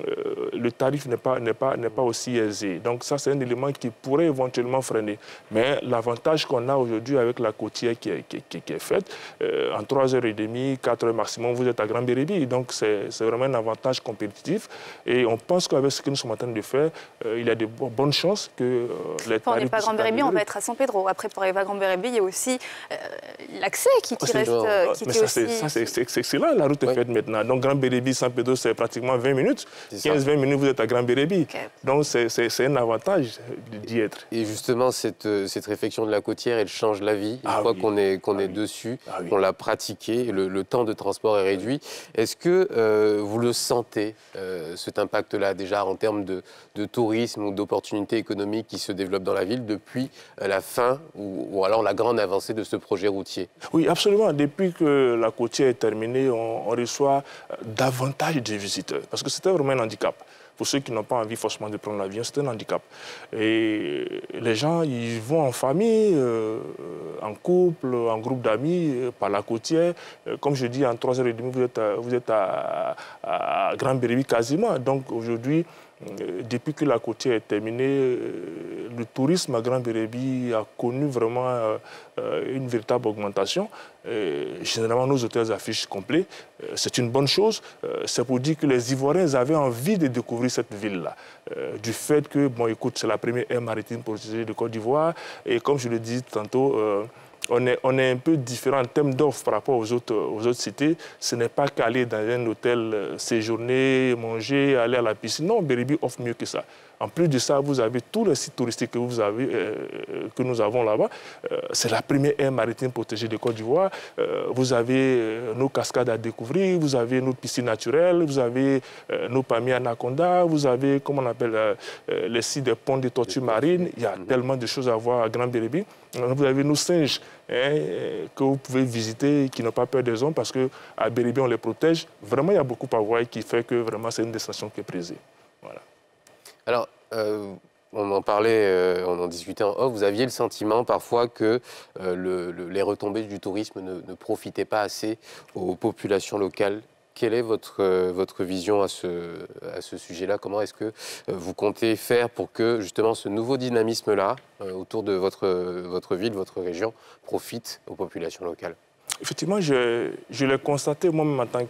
le tarif n'est pas aussi aisé. Donc ça, c'est un élément qui pourrait éventuellement freiner. Mais l'avantage qu'on a aujourd'hui avec la côtière qui est faite, en 3h30, 4h maximum, vous êtes à Grand Bérébi. Donc c'est vraiment un avantage compétitif. Et on pense qu'avec ce que nous sommes en train de faire, il y a de bonnes chances que les tarifs... On n'est pas à Grand Bérébi, on va être à San Pedro. Après, pour arriver à Grand Bérébi, il y a aussi l'accès qui reste... C'est excellent, la route est faite maintenant. Donc Grand Bérébi, San Pedro, c'est pratiquement 20 minutes. 15-20 minutes, vous êtes à Grand Bérébi. Okay. Donc, c'est un avantage d'y être. Et justement, cette réflexion de la côtière, elle change la vie. Une fois qu'on est dessus, qu'on l'a pratiqué, le temps de transport est réduit. Est-ce que vous le sentez, cet impact-là, déjà en termes de tourisme ou d'opportunités économiques qui se développent dans la ville depuis la fin ou alors la grande avancée de ce projet routier? Oui, absolument. Depuis que la côtière est terminée, on reçoit davantage de visiteurs. Parce que c'était vraiment un handicap. Pour ceux qui n'ont pas envie forcément de prendre l'avion, c'est un handicap. Et les gens, ils vont en famille, en couple, en groupe d'amis, par la côtière. Comme je dis, en 3h30, vous êtes à Grand Bérébi quasiment. Donc aujourd'hui, depuis que la côtière est terminée, le tourisme à Grand Bérébi a connu vraiment une véritable augmentation. Généralement, nos hôtels affichent complets. C'est une bonne chose. C'est pour dire que les Ivoiriens avaient envie de découvrir cette ville-là. Du fait que, bon, écoute, c'est la première aire maritime protégée de Côte d'Ivoire. Et comme je le disais tantôt, on est un peu différent en termes d'offres par rapport aux autres cités. Ce n'est pas qu'aller dans un hôtel, séjourner, manger, aller à la piscine. Non, Bérébi offre mieux que ça. En plus de ça, vous avez tous les sites touristiques que nous avons là-bas. C'est la première aire maritime protégée de Côte d'Ivoire. Vous avez nos cascades à découvrir, vous avez nos piscines naturelles, vous avez nos palmiers anaconda, vous avez, comment on appelle, les sites des ponts de tortues marines. Il y a tellement de choses à voir à Grand Bérébi. Vous avez nos singes que vous pouvez visiter, qui n'ont pas peur des hommes, parce qu'à Bérébi, on les protège. Vraiment, il y a beaucoup à voir qui fait que vraiment c'est une destination qui est prisée. Voilà. Alors, on en parlait, on en discutait en off, vous aviez le sentiment parfois que les retombées du tourisme ne profitaient pas assez aux populations locales. Quelle est votre vision à ce sujet-là? Comment est-ce que vous comptez faire pour que justement ce nouveau dynamisme-là, autour de votre ville, votre région, profite aux populations locales? Effectivement, je l'ai constaté moi-même en tant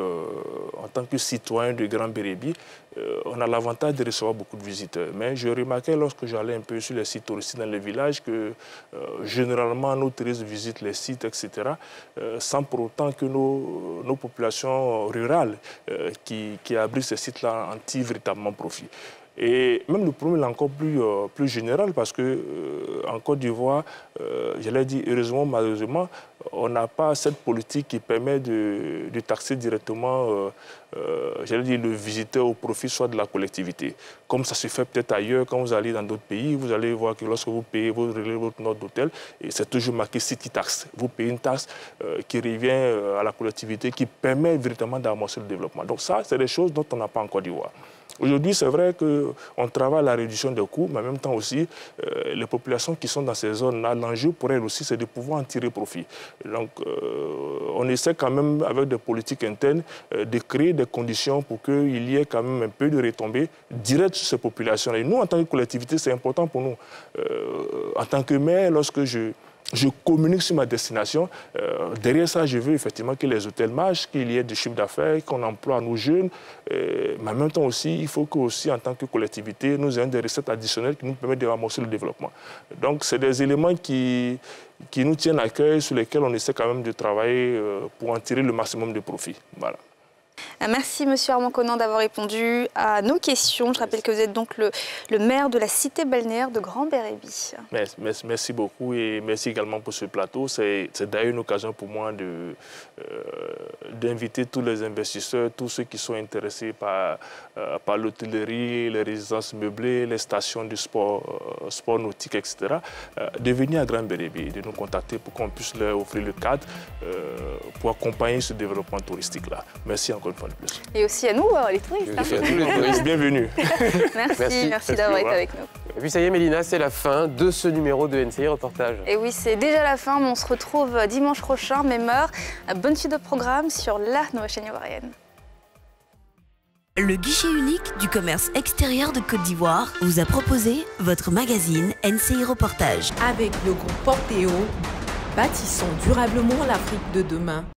que citoyen de Grand Bérébi. On a l'avantage de recevoir beaucoup de visiteurs. Mais je remarquais lorsque j'allais un peu sur les sites touristiques dans les villages que généralement nos touristes visitent les sites, etc., sans pour autant que nos populations rurales qui abritent ces sites-là en tirent véritablement profit. Et même le problème est encore plus général parce qu'en Côte d'Ivoire, je l'ai dit, heureusement, malheureusement, on n'a pas cette politique qui permet de taxer directement le visiteur au profit soit de la collectivité. Comme ça se fait peut-être ailleurs, quand vous allez dans d'autres pays, vous allez voir que lorsque vous payez votre note d'hôtel, c'est toujours marqué City Tax. Vous payez une taxe qui revient à la collectivité, qui permet véritablement d'amorcer le développement. Donc ça, c'est des choses dont on n'a pas en Côte d'Ivoire. Aujourd'hui, c'est vrai qu'on travaille à la réduction des coûts, mais en même temps aussi, les populations qui sont dans ces zones-là, l'enjeu pour elles aussi, c'est de pouvoir en tirer profit. Donc, on essaie quand même, avec des politiques internes, de créer des conditions pour qu'il y ait quand même un peu de retombées directes sur ces populations-là. Et nous, en tant que collectivité, c'est important pour nous. En tant que maire, lorsque je communique sur ma destination. Derrière ça, je veux effectivement que les hôtels marchent, qu'il y ait du chiffre d'affaires, qu'on emploie nos jeunes. Mais en même temps aussi, il faut qu'aussi, en tant que collectivité, nous ayons des recettes additionnelles qui nous permettent de ramasser le développement. Donc, c'est des éléments qui nous tiennent à cœur, sur lesquels on essaie quand même de travailler pour en tirer le maximum de profit. Voilà. Merci Monsieur Armand Conan d'avoir répondu à nos questions. Je rappelle que vous êtes donc le maire de la cité balnéaire de Grand Bérébi. Merci beaucoup et merci également pour ce plateau. C'est d'ailleurs une occasion pour moi d'inviter tous les investisseurs, tous ceux qui sont intéressés par l'hôtellerie, les résidences meublées, les stations de sport nautique, etc., de venir à Grand Bérébi, de nous contacter pour qu'on puisse leur offrir le cadre pour accompagner ce développement touristique-là. Merci encore une fois de plus. Et aussi à nous, les touristes. Bienvenue. Merci d'avoir été avec nous. Et puis ça y est, Mélina, c'est la fin de ce numéro de NCI Reportage. Et oui, c'est déjà la fin, mais on se retrouve dimanche prochain, même heure. Bonne suite de programme sur la nouvelle chaîne ivoirienne. Le guichet unique du commerce extérieur de Côte d'Ivoire vous a proposé votre magazine NCI Reportage. Avec le groupe Portéo, bâtissons durablement l'Afrique de demain.